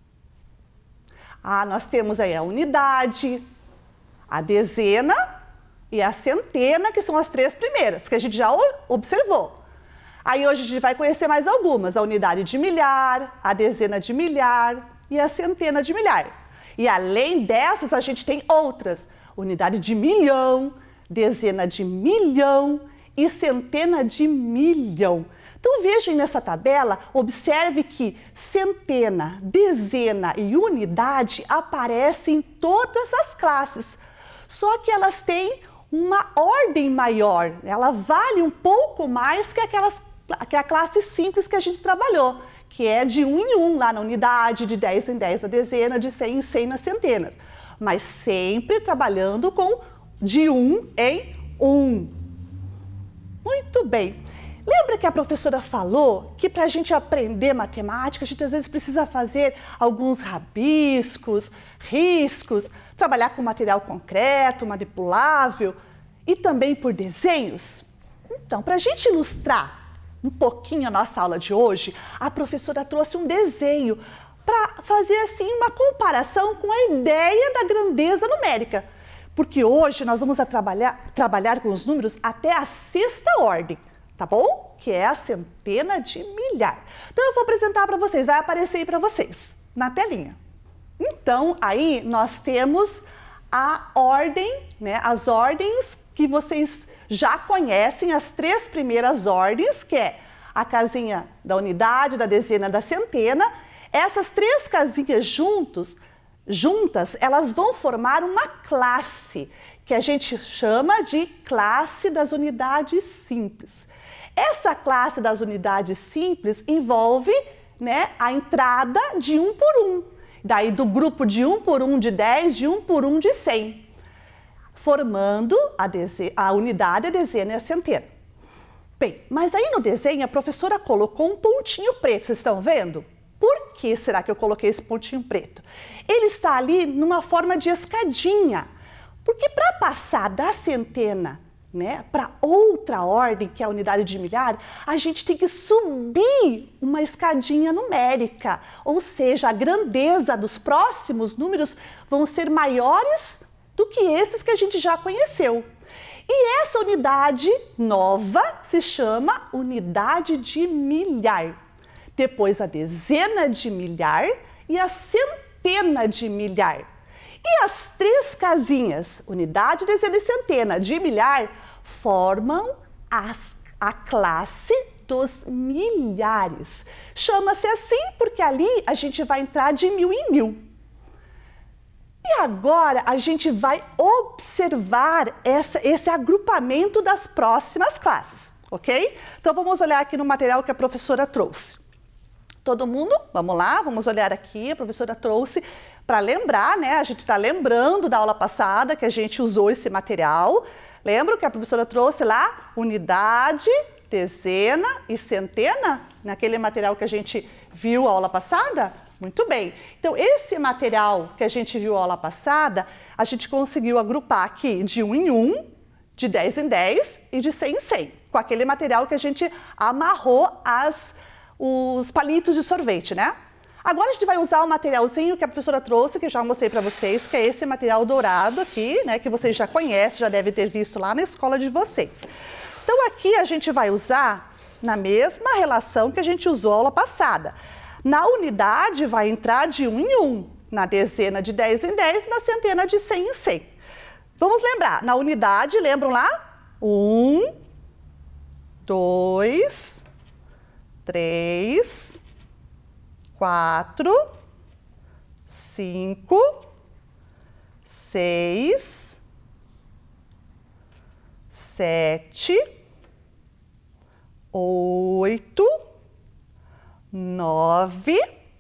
Nós temos aí a unidade, a dezena e a centena, que são as três primeiras, que a gente já observou. Aí hoje a gente vai conhecer mais algumas, a unidade de milhar, a dezena de milhar e a centena de milhar. E além dessas, a gente tem outras, unidade de milhão, dezena de milhão e centena de milhão. Então vejam nessa tabela, observe que centena, dezena e unidade aparecem em todas as classes. Só que elas têm uma ordem maior. Ela vale um pouco mais que a classe simples que a gente trabalhou, que é de 1 em 1 lá na unidade, de 10 em 10 na dezena, de 100 em 100 nas centenas. Mas sempre trabalhando com de 1 em 1. Muito bem. Lembra que a professora falou que para a gente aprender matemática, a gente às vezes precisa fazer alguns rabiscos, riscos, trabalhar com material concreto, manipulável e também por desenhos? Então, para a gente ilustrar um pouquinho a nossa aula de hoje, a professora trouxe um desenho para fazer assim uma comparação com a ideia da grandeza numérica. Porque hoje nós vamos trabalhar com os números até a 6ª ordem, tá bom? Que é a centena de milhar. Então eu vou apresentar para vocês, vai aparecer aí para vocês, na telinha. Então aí nós temos a ordem, né? As ordens que vocês já conhecem, as 3 primeiras ordens, que é a casinha da unidade, da dezena, da centena. Essas 3 casinhas juntas, elas vão formar uma classe, que a gente chama de classe das unidades simples. Essa classe das unidades simples envolve, né, a entrada de 1 por 1. Daí do grupo de 1 por 1 de 10, de 1 por 1 de 100, formando a unidade, a dezena e a centena. Bem, mas aí no desenho a professora colocou um pontinho preto, vocês estão vendo? Por que será que eu coloquei esse pontinho preto? Ele está ali numa forma de escadinha, porque para passar da centena, né, para outra ordem, que é a unidade de milhar, a gente tem que subir uma escadinha numérica, ou seja, a grandeza dos próximos números vão ser maiores do que esses que a gente já conheceu. E essa unidade nova se chama unidade de milhar. Depois a dezena de milhar e a centena de milhar. E as 3 casinhas, unidade, dezena e centena de milhar, formam a classe dos milhares. Chama-se assim porque ali a gente vai entrar de 1000 em 1000. E agora a gente vai observar esse agrupamento das próximas classes, ok? Então vamos olhar aqui no material que a professora trouxe. Todo mundo, vamos lá, vamos olhar aqui, a professora trouxe para lembrar, né? A gente está lembrando da aula passada que a gente usou esse material. Lembra que a professora trouxe lá unidade, dezena e centena, naquele material que a gente viu a aula passada? Muito bem. Então, esse material que a gente viu a aula passada, a gente conseguiu agrupar aqui de 1 em 1, de 10 em 10 e de 100 em 100, com aquele material que a gente amarrou os palitos de sorvete, né? Agora a gente vai usar o materialzinho que a professora trouxe, que eu já mostrei para vocês, que é esse material dourado aqui, né? Que vocês já conhecem, já devem ter visto lá na escola de vocês. Então aqui a gente vai usar na mesma relação que a gente usou a aula passada. Na unidade vai entrar de 1 em 1, na dezena de 10 em 10 e na centena de 100 em 100. Vamos lembrar, na unidade, lembram lá? 1, 2, 3, 4, 5, 6, 7, 8, 9,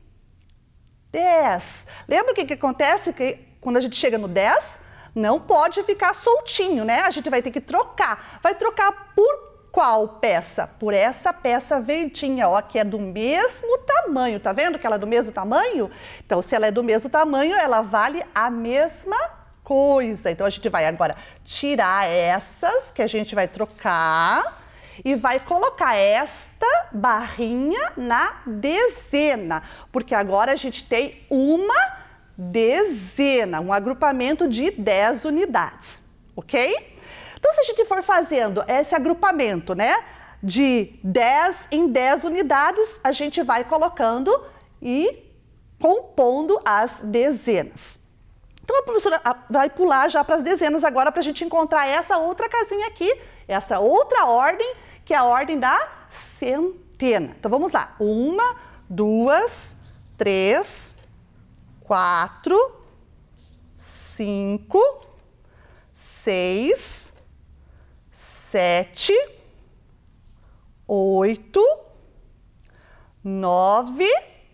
10. Lembra o que acontece quando a gente chega no 10? Não pode ficar soltinho, né? A gente vai ter que trocar. Vai trocar por qual peça? Por essa peça verdinha, ó, que é do mesmo tamanho. Tá vendo que ela é do mesmo tamanho? Então, se ela é do mesmo tamanho, ela vale a mesma coisa. Então, a gente vai agora tirar essas que a gente vai trocar e vai colocar esta barrinha na dezena, porque agora a gente tem uma dezena, um agrupamento de 10 unidades, ok? Então, se a gente for fazendo esse agrupamento, né, de 10 em 10 unidades, a gente vai colocando e compondo as dezenas. Então, a professora vai pular já para as dezenas agora para a gente encontrar essa outra casinha aqui, essa outra ordem, que é a ordem da centena. Então, vamos lá. 1, 2, 3, 4, 5, 6, 7, 8, 9,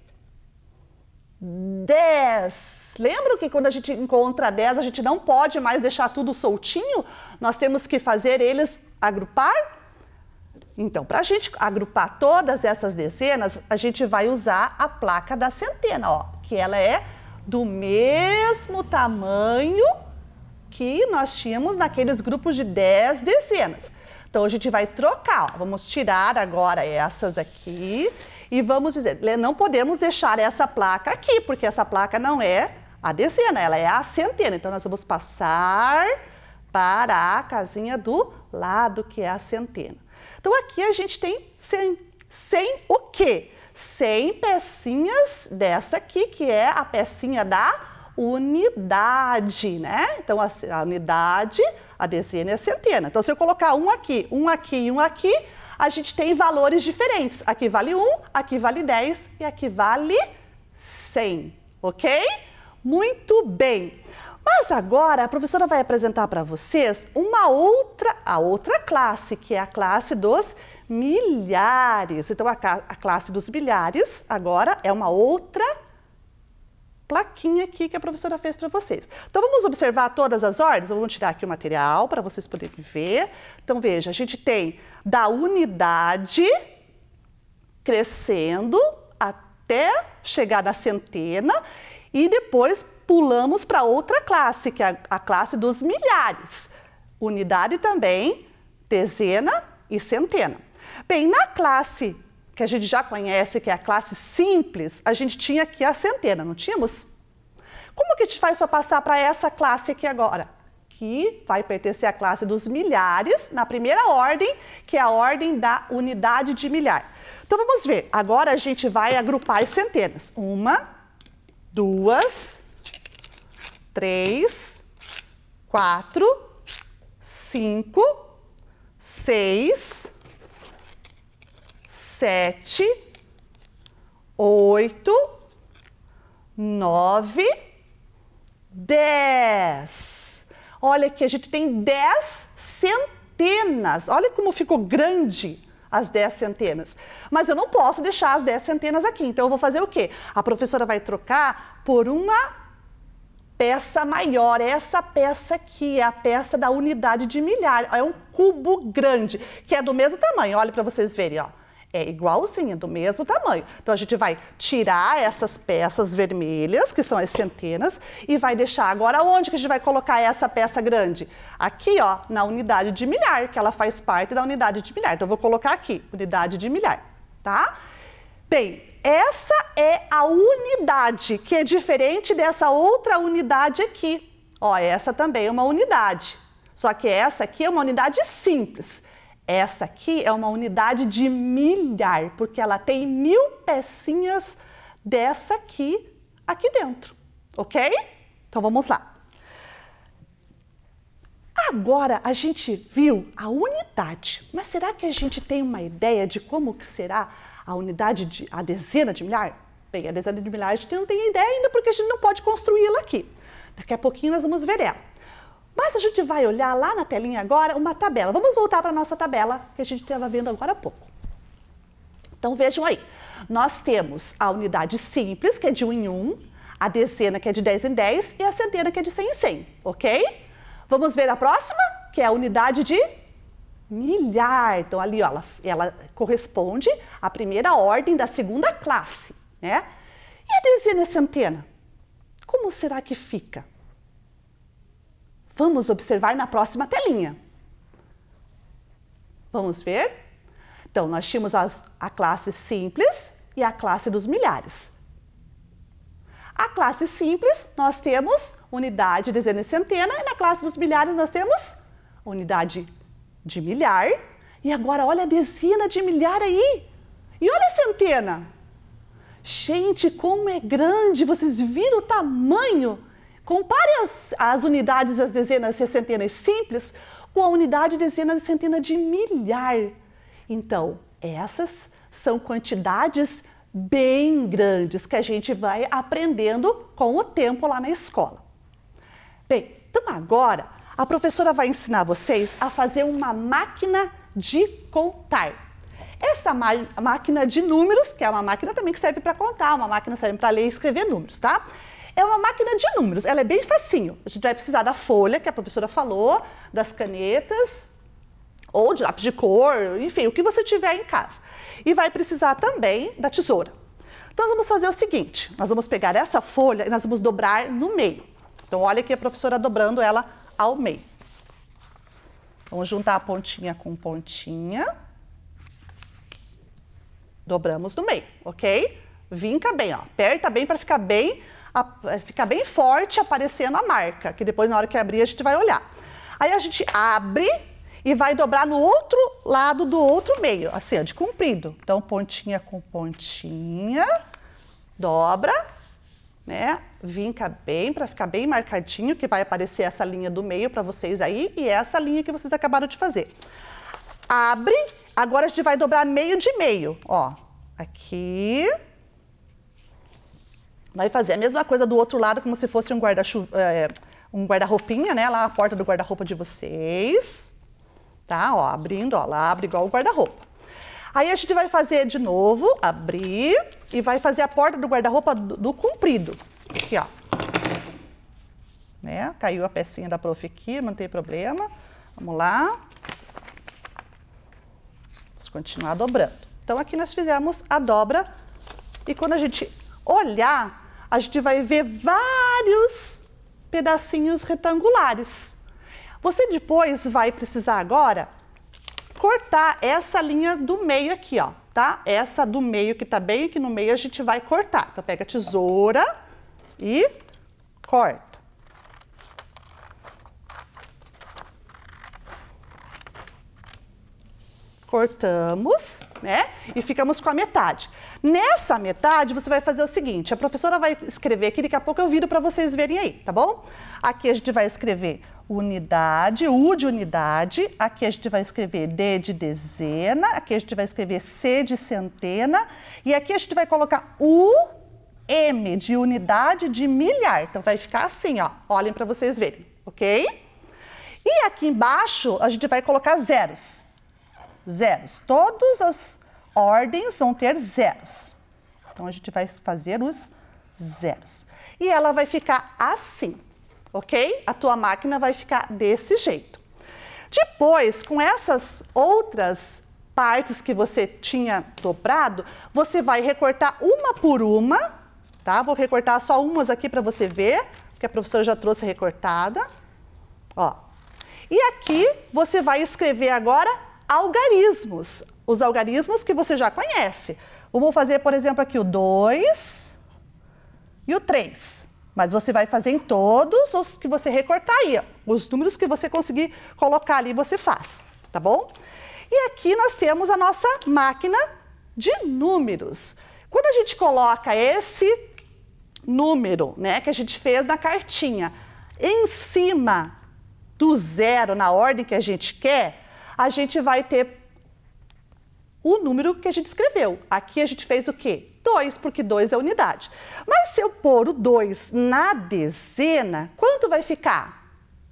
10. Lembra que quando a gente encontra 10, a gente não pode mais deixar tudo soltinho? Nós temos que fazer eles agrupar? Então, para a gente agrupar todas essas dezenas, a gente vai usar a placa da centena, ó, que ela é do mesmo tamanho que nós tínhamos naqueles grupos de 10 dezenas. Então, a gente vai trocar, ó. Vamos tirar agora essas aqui e vamos dizer, não podemos deixar essa placa aqui, porque essa placa não é a dezena, ela é a centena. Então, nós vamos passar para a casinha do lado, que é a centena. Então, aqui a gente tem 100 o quê? 100 pecinhas dessa aqui, que é a pecinha da unidade, né? Então, a unidade, a dezena e a centena. Então, se eu colocar um aqui e um aqui, a gente tem valores diferentes. Aqui vale 1, aqui vale 10 e aqui vale 100, ok? Muito bem. Mas agora a professora vai apresentar para vocês a outra classe, que é a classe dos milhares. Então, a classe dos milhares agora é uma outra plaquinha aqui que a professora fez para vocês. Então, vamos observar todas as ordens? Vamos tirar aqui o material para vocês poderem ver. Então, veja, a gente tem da unidade crescendo até chegar na centena e depois pulamos para outra classe, que é a classe dos milhares. Unidade também, dezena e centena. Bem, na classe que a gente já conhece, que é a classe simples, a gente tinha aqui a centena, não tínhamos? Como que a gente faz para passar para essa classe aqui agora? Que vai pertencer à classe dos milhares, na primeira ordem, que é a ordem da unidade de milhar. Então, vamos ver. Agora a gente vai agrupar as centenas. 1, 2, 3, 4, 5, 6, 7, 8, 9, 10. Olha aqui, a gente tem 10 centenas. Olha como ficou grande as 10 centenas. Mas eu não posso deixar as 10 centenas aqui. Então, eu vou fazer o quê? A professora vai trocar por uma peça maior. Essa peça aqui é a peça da unidade de milhar. É um cubo grande, que é do mesmo tamanho. Olha para vocês verem, ó. É igualzinho, do mesmo tamanho. Então, a gente vai tirar essas peças vermelhas, que são as centenas, e vai deixar agora onde que a gente vai colocar essa peça grande? Aqui, ó, na unidade de milhar, que ela faz parte da unidade de milhar. Então, eu vou colocar aqui, unidade de milhar, tá? Bem, essa é a unidade, que é diferente dessa outra unidade aqui. Ó, essa também é uma unidade, só que essa aqui é uma unidade simples. Essa aqui é uma unidade de milhar, porque ela tem 1000 pecinhas dessa aqui dentro, ok? Então, vamos lá. Agora, a gente viu a unidade, mas será que a gente tem uma ideia de como que será a dezena de milhar? Bem, a dezena de milhar a gente não tem ideia ainda, porque a gente não pode construí-la aqui. Daqui a pouquinho nós vamos ver ela. Mas a gente vai olhar lá na telinha agora uma tabela. Vamos voltar para a nossa tabela que a gente estava vendo agora há pouco. Então, vejam aí. Nós temos a unidade simples, que é de 1 em 1, a dezena, que é de 10 em 10, e a centena, que é de 100 em 100, ok? Vamos ver a próxima, que é a unidade de milhar. Então, ali, ó, ela corresponde à primeira ordem da segunda classe, né? E a dezena e a centena? Como será que fica? Vamos observar na próxima telinha. Vamos ver? Então, nós tínhamos a classe simples e a classe dos milhares. A classe simples, nós temos unidade, dezena e centena, e na classe dos milhares nós temos unidade de milhar. E agora, olha a dezena de milhar aí. E olha a centena. Gente, como é grande! Vocês viram o tamanho? Compare as unidades, as dezenas e as centenas simples com a unidade, dezena e centena de milhar. Então, essas são quantidades bem grandes que a gente vai aprendendo com o tempo lá na escola. Bem, então agora a professora vai ensinar vocês a fazer uma máquina de contar. Essa máquina de números, que é uma máquina também que serve para contar, uma máquina serve para ler e escrever números, tá? É uma máquina de números, ela é bem facinho. A gente vai precisar da folha, que a professora falou, das canetas, ou de lápis de cor, enfim, o que você tiver em casa. E vai precisar também da tesoura. Então, nós vamos fazer o seguinte, nós vamos pegar essa folha e nós vamos dobrar no meio. Então, olha aqui a professora dobrando ela ao meio. Vamos juntar a pontinha com pontinha. Dobramos no meio, ok? Vinca bem, ó, aperta bem para ficar bem forte aparecendo a marca, que depois na hora que abrir a gente vai olhar. Aí a gente abre e vai dobrar no outro lado do outro meio, assim, ó, de comprido. Então, pontinha com pontinha, dobra, né? Vinca bem para ficar bem marcadinho, que vai aparecer essa linha do meio para vocês aí e essa linha que vocês acabaram de fazer. Abre, agora a gente vai dobrar meio de meio, ó, aqui. Vai fazer a mesma coisa do outro lado, como se fosse um guarda-roupinha, né? Lá a porta do guarda-roupa de vocês. Tá? Ó, abrindo, ó, lá abre igual o guarda-roupa. Aí a gente vai fazer de novo, abrir, e vai fazer a porta do guarda-roupa do comprido. Aqui, ó. Né? Caiu a pecinha da prof aqui, não tem problema. Vamos lá. Vamos continuar dobrando. Então, aqui nós fizemos a dobra, e quando a gente olhar, a gente vai ver vários pedacinhos retangulares. Você depois vai precisar agora cortar essa linha do meio aqui, ó, tá? Essa do meio que tá bem aqui no meio a gente vai cortar. Então, pega a tesoura e corta. Cortamos, né? E ficamos com a metade. Nessa metade, você vai fazer o seguinte, a professora vai escrever aqui, daqui a pouco eu viro para vocês verem aí, tá bom? Aqui a gente vai escrever unidade, U de unidade, aqui a gente vai escrever D de dezena, aqui a gente vai escrever C de centena, e aqui a gente vai colocar M de unidade de milhar. Então, vai ficar assim, ó, olhem para vocês verem, ok? E aqui embaixo, a gente vai colocar zeros. Zeros. Todas as ordens vão ter zeros. Então, a gente vai fazer os zeros. E ela vai ficar assim, ok? A tua máquina vai ficar desse jeito. Depois, com essas outras partes que você tinha dobrado, você vai recortar uma por uma, tá? Vou recortar só umas aqui para você ver, porque a professora já trouxe recortada. Ó. E aqui você vai escrever agora algarismos, os algarismos que você já conhece. Vamos fazer, por exemplo, aqui o 2 e o 3. Mas você vai fazer em todos os que você recortar aí, ó. Os números que você conseguir colocar ali, você faz, tá bom? E aqui nós temos a nossa máquina de números. Quando a gente coloca esse número, né, que a gente fez na cartinha, em cima do zero, na ordem que a gente quer, a gente vai ter o número que a gente escreveu. Aqui a gente fez o quê? 2, porque 2 é unidade. Mas se eu pôr o 2 na dezena, quanto vai ficar?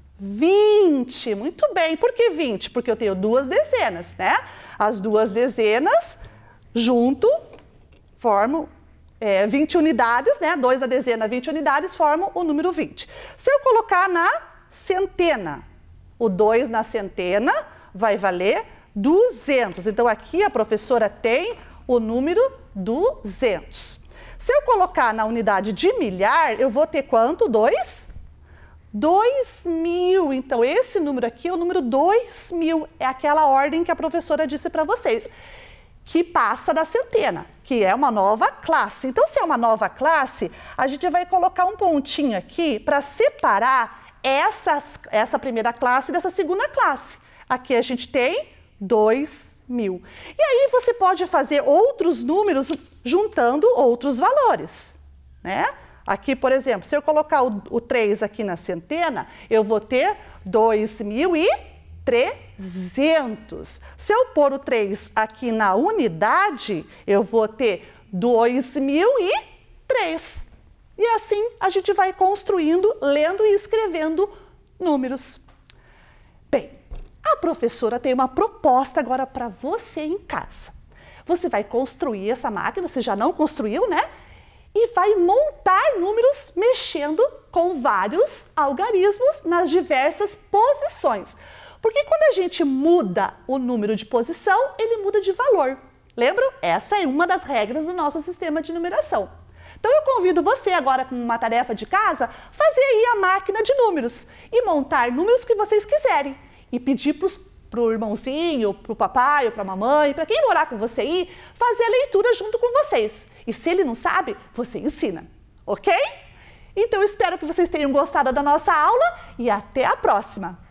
20. Muito bem. Por que 20? Porque eu tenho duas dezenas, né? As duas dezenas junto formam 20 unidades, né? 2 da dezena, 20 unidades, formam o número 20. Se eu colocar na centena, o 2 na centena vai valer 200. Então, aqui a professora tem o número 200. Se eu colocar na unidade de milhar, eu vou ter quanto? 2.000. Então, esse número aqui é o número 2.000. É aquela ordem que a professora disse para vocês, que passa da centena, que é uma nova classe. Então, se é uma nova classe, a gente vai colocar um pontinho aqui para separar essa primeira classe dessa segunda classe. Aqui a gente tem 2.000. E aí você pode fazer outros números juntando outros valores, né? Aqui, por exemplo, se eu colocar o 3 aqui na centena, eu vou ter 2.300. Se eu pôr o 3 aqui na unidade, eu vou ter 2.003. E assim a gente vai construindo, lendo e escrevendo números. Bem, a professora tem uma proposta agora para você em casa. Você vai construir essa máquina, você já não construiu, né? E vai montar números mexendo com vários algarismos nas diversas posições. Porque quando a gente muda o número de posição, ele muda de valor. Lembram? Essa é uma das regras do nosso sistema de numeração. Então eu convido você agora, com uma tarefa de casa, fazer aí a máquina de números e montar números que vocês quiserem. E pedir pro irmãozinho, pro papai ou pra mamãe, para quem morar com você aí, fazer a leitura junto com vocês. E se ele não sabe, você ensina, ok? Então eu espero que vocês tenham gostado da nossa aula e até a próxima!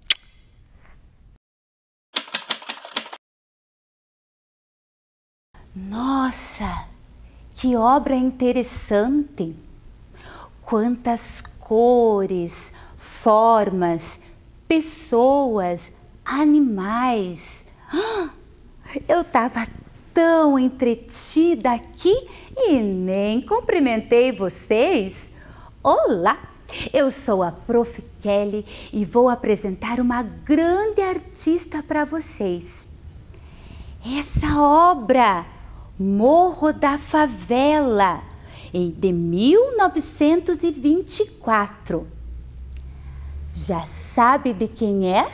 Nossa, que obra interessante! Quantas cores, formas, pessoas, animais. Eu estava tão entretida aqui e nem cumprimentei vocês. Olá, eu sou a Prof. Kelly e vou apresentar uma grande artista para vocês. Essa obra, Morro da Favela, de 1924. Já sabe de quem é?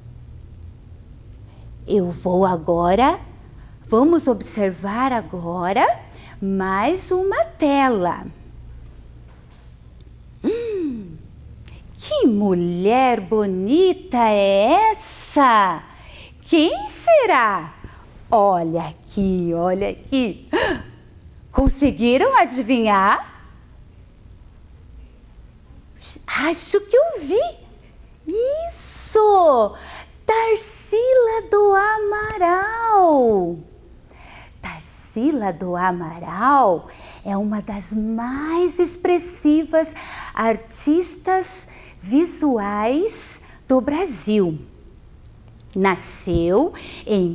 Vamos observar agora mais uma tela. Que mulher bonita é essa? Quem será? Olha aqui, olha aqui. Conseguiram adivinhar? Acho que eu vi. Isso! Tarsila do Amaral. Tarsila do Amaral é uma das mais expressivas artistas visuais do Brasil. Nasceu em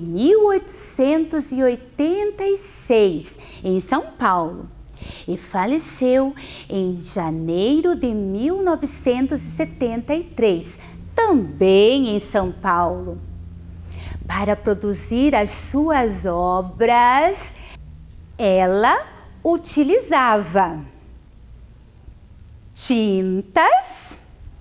1886 em São Paulo e faleceu em janeiro de 1973, também em São Paulo. Para produzir as suas obras, ela utilizava tintas,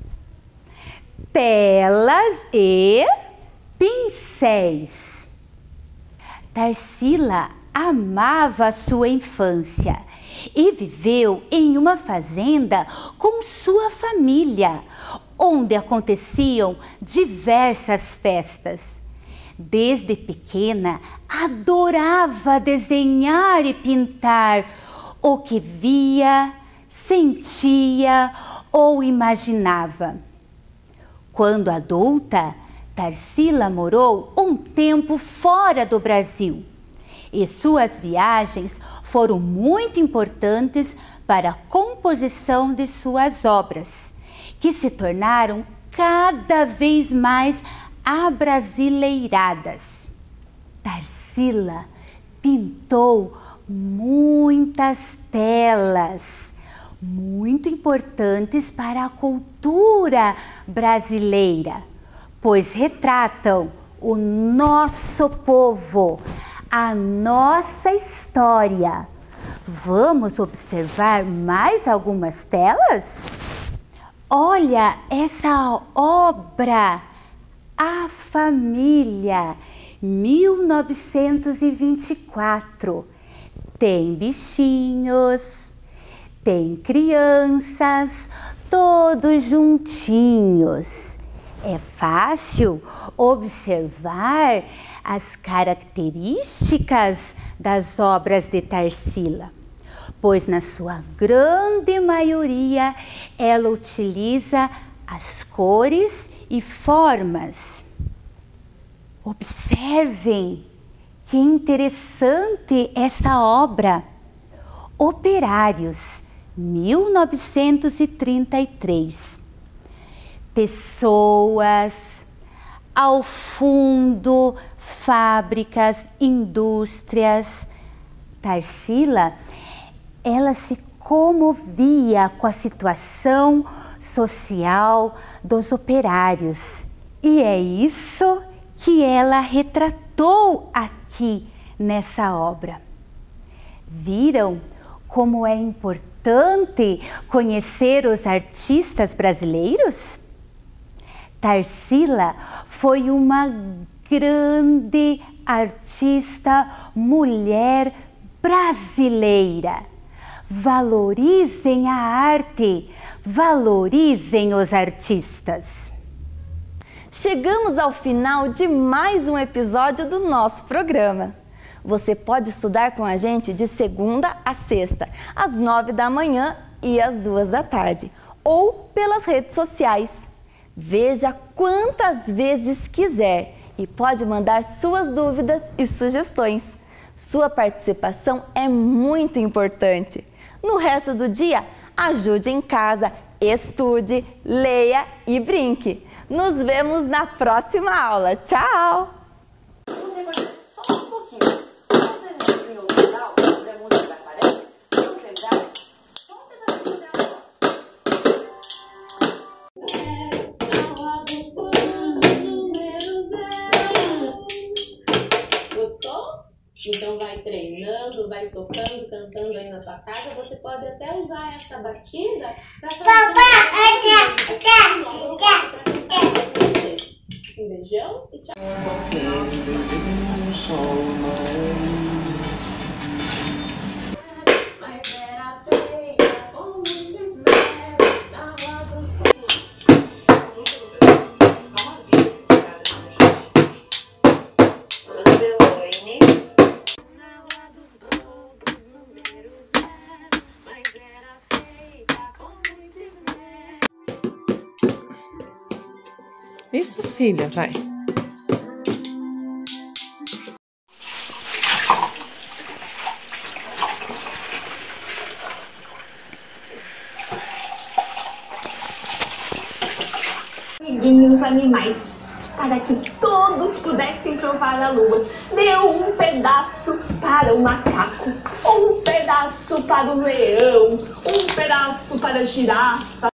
telas e pincéis. Tarsila amava a sua infância e viveu em uma fazenda com sua família, onde aconteciam diversas festas. Desde pequena, adorava desenhar e pintar o que via, sentia ou imaginava. Quando adulta, Tarsila morou um tempo fora do Brasil e suas viagens foram muito importantes para a composição de suas obras, que se tornaram cada vez mais abrasileiradas. Tarsila pintou muitas telas muito importantes para a cultura brasileira, pois retratam o nosso povo, a nossa história. Vamos observar mais algumas telas? Olha essa obra, A Família, 1924. Tem bichinhos, tem crianças, todos juntinhos. É fácil observar as características das obras de Tarsila, pois na sua grande maioria ela utiliza as cores e formas. Observem que interessante essa obra. Operários, 1933. Pessoas, ao fundo, fábricas, indústrias. Tarsila, ela se comovia com a situação social dos operários E é isso que ela retratou aqui nessa obra. Viram como é importante conhecer os artistas brasileiros? Tarsila foi uma grande artista mulher brasileira. Valorizem a arte, valorizem os artistas. Chegamos ao final de mais um episódio do nosso programa. Você pode estudar com a gente de segunda a sexta, às 9 da manhã e às 2 da tarde, ou pelas redes sociais. Veja quantas vezes quiser e pode mandar suas dúvidas e sugestões. Sua participação é muito importante. No resto do dia, ajude em casa, estude, leia e brinque. Nos vemos na próxima aula. Tchau! Então vai treinando, vai tocando, cantando aí na tua casa. Você pode até usar essa batida para fazer um beijão e tchau. Mas era feita com muito esmero na rua dos Isso, filha, vai. Amiguinhos animais, para que todos pudessem provar a lua, deu um pedaço para o macaco, um pedaço para o leão, um pedaço para a girafa,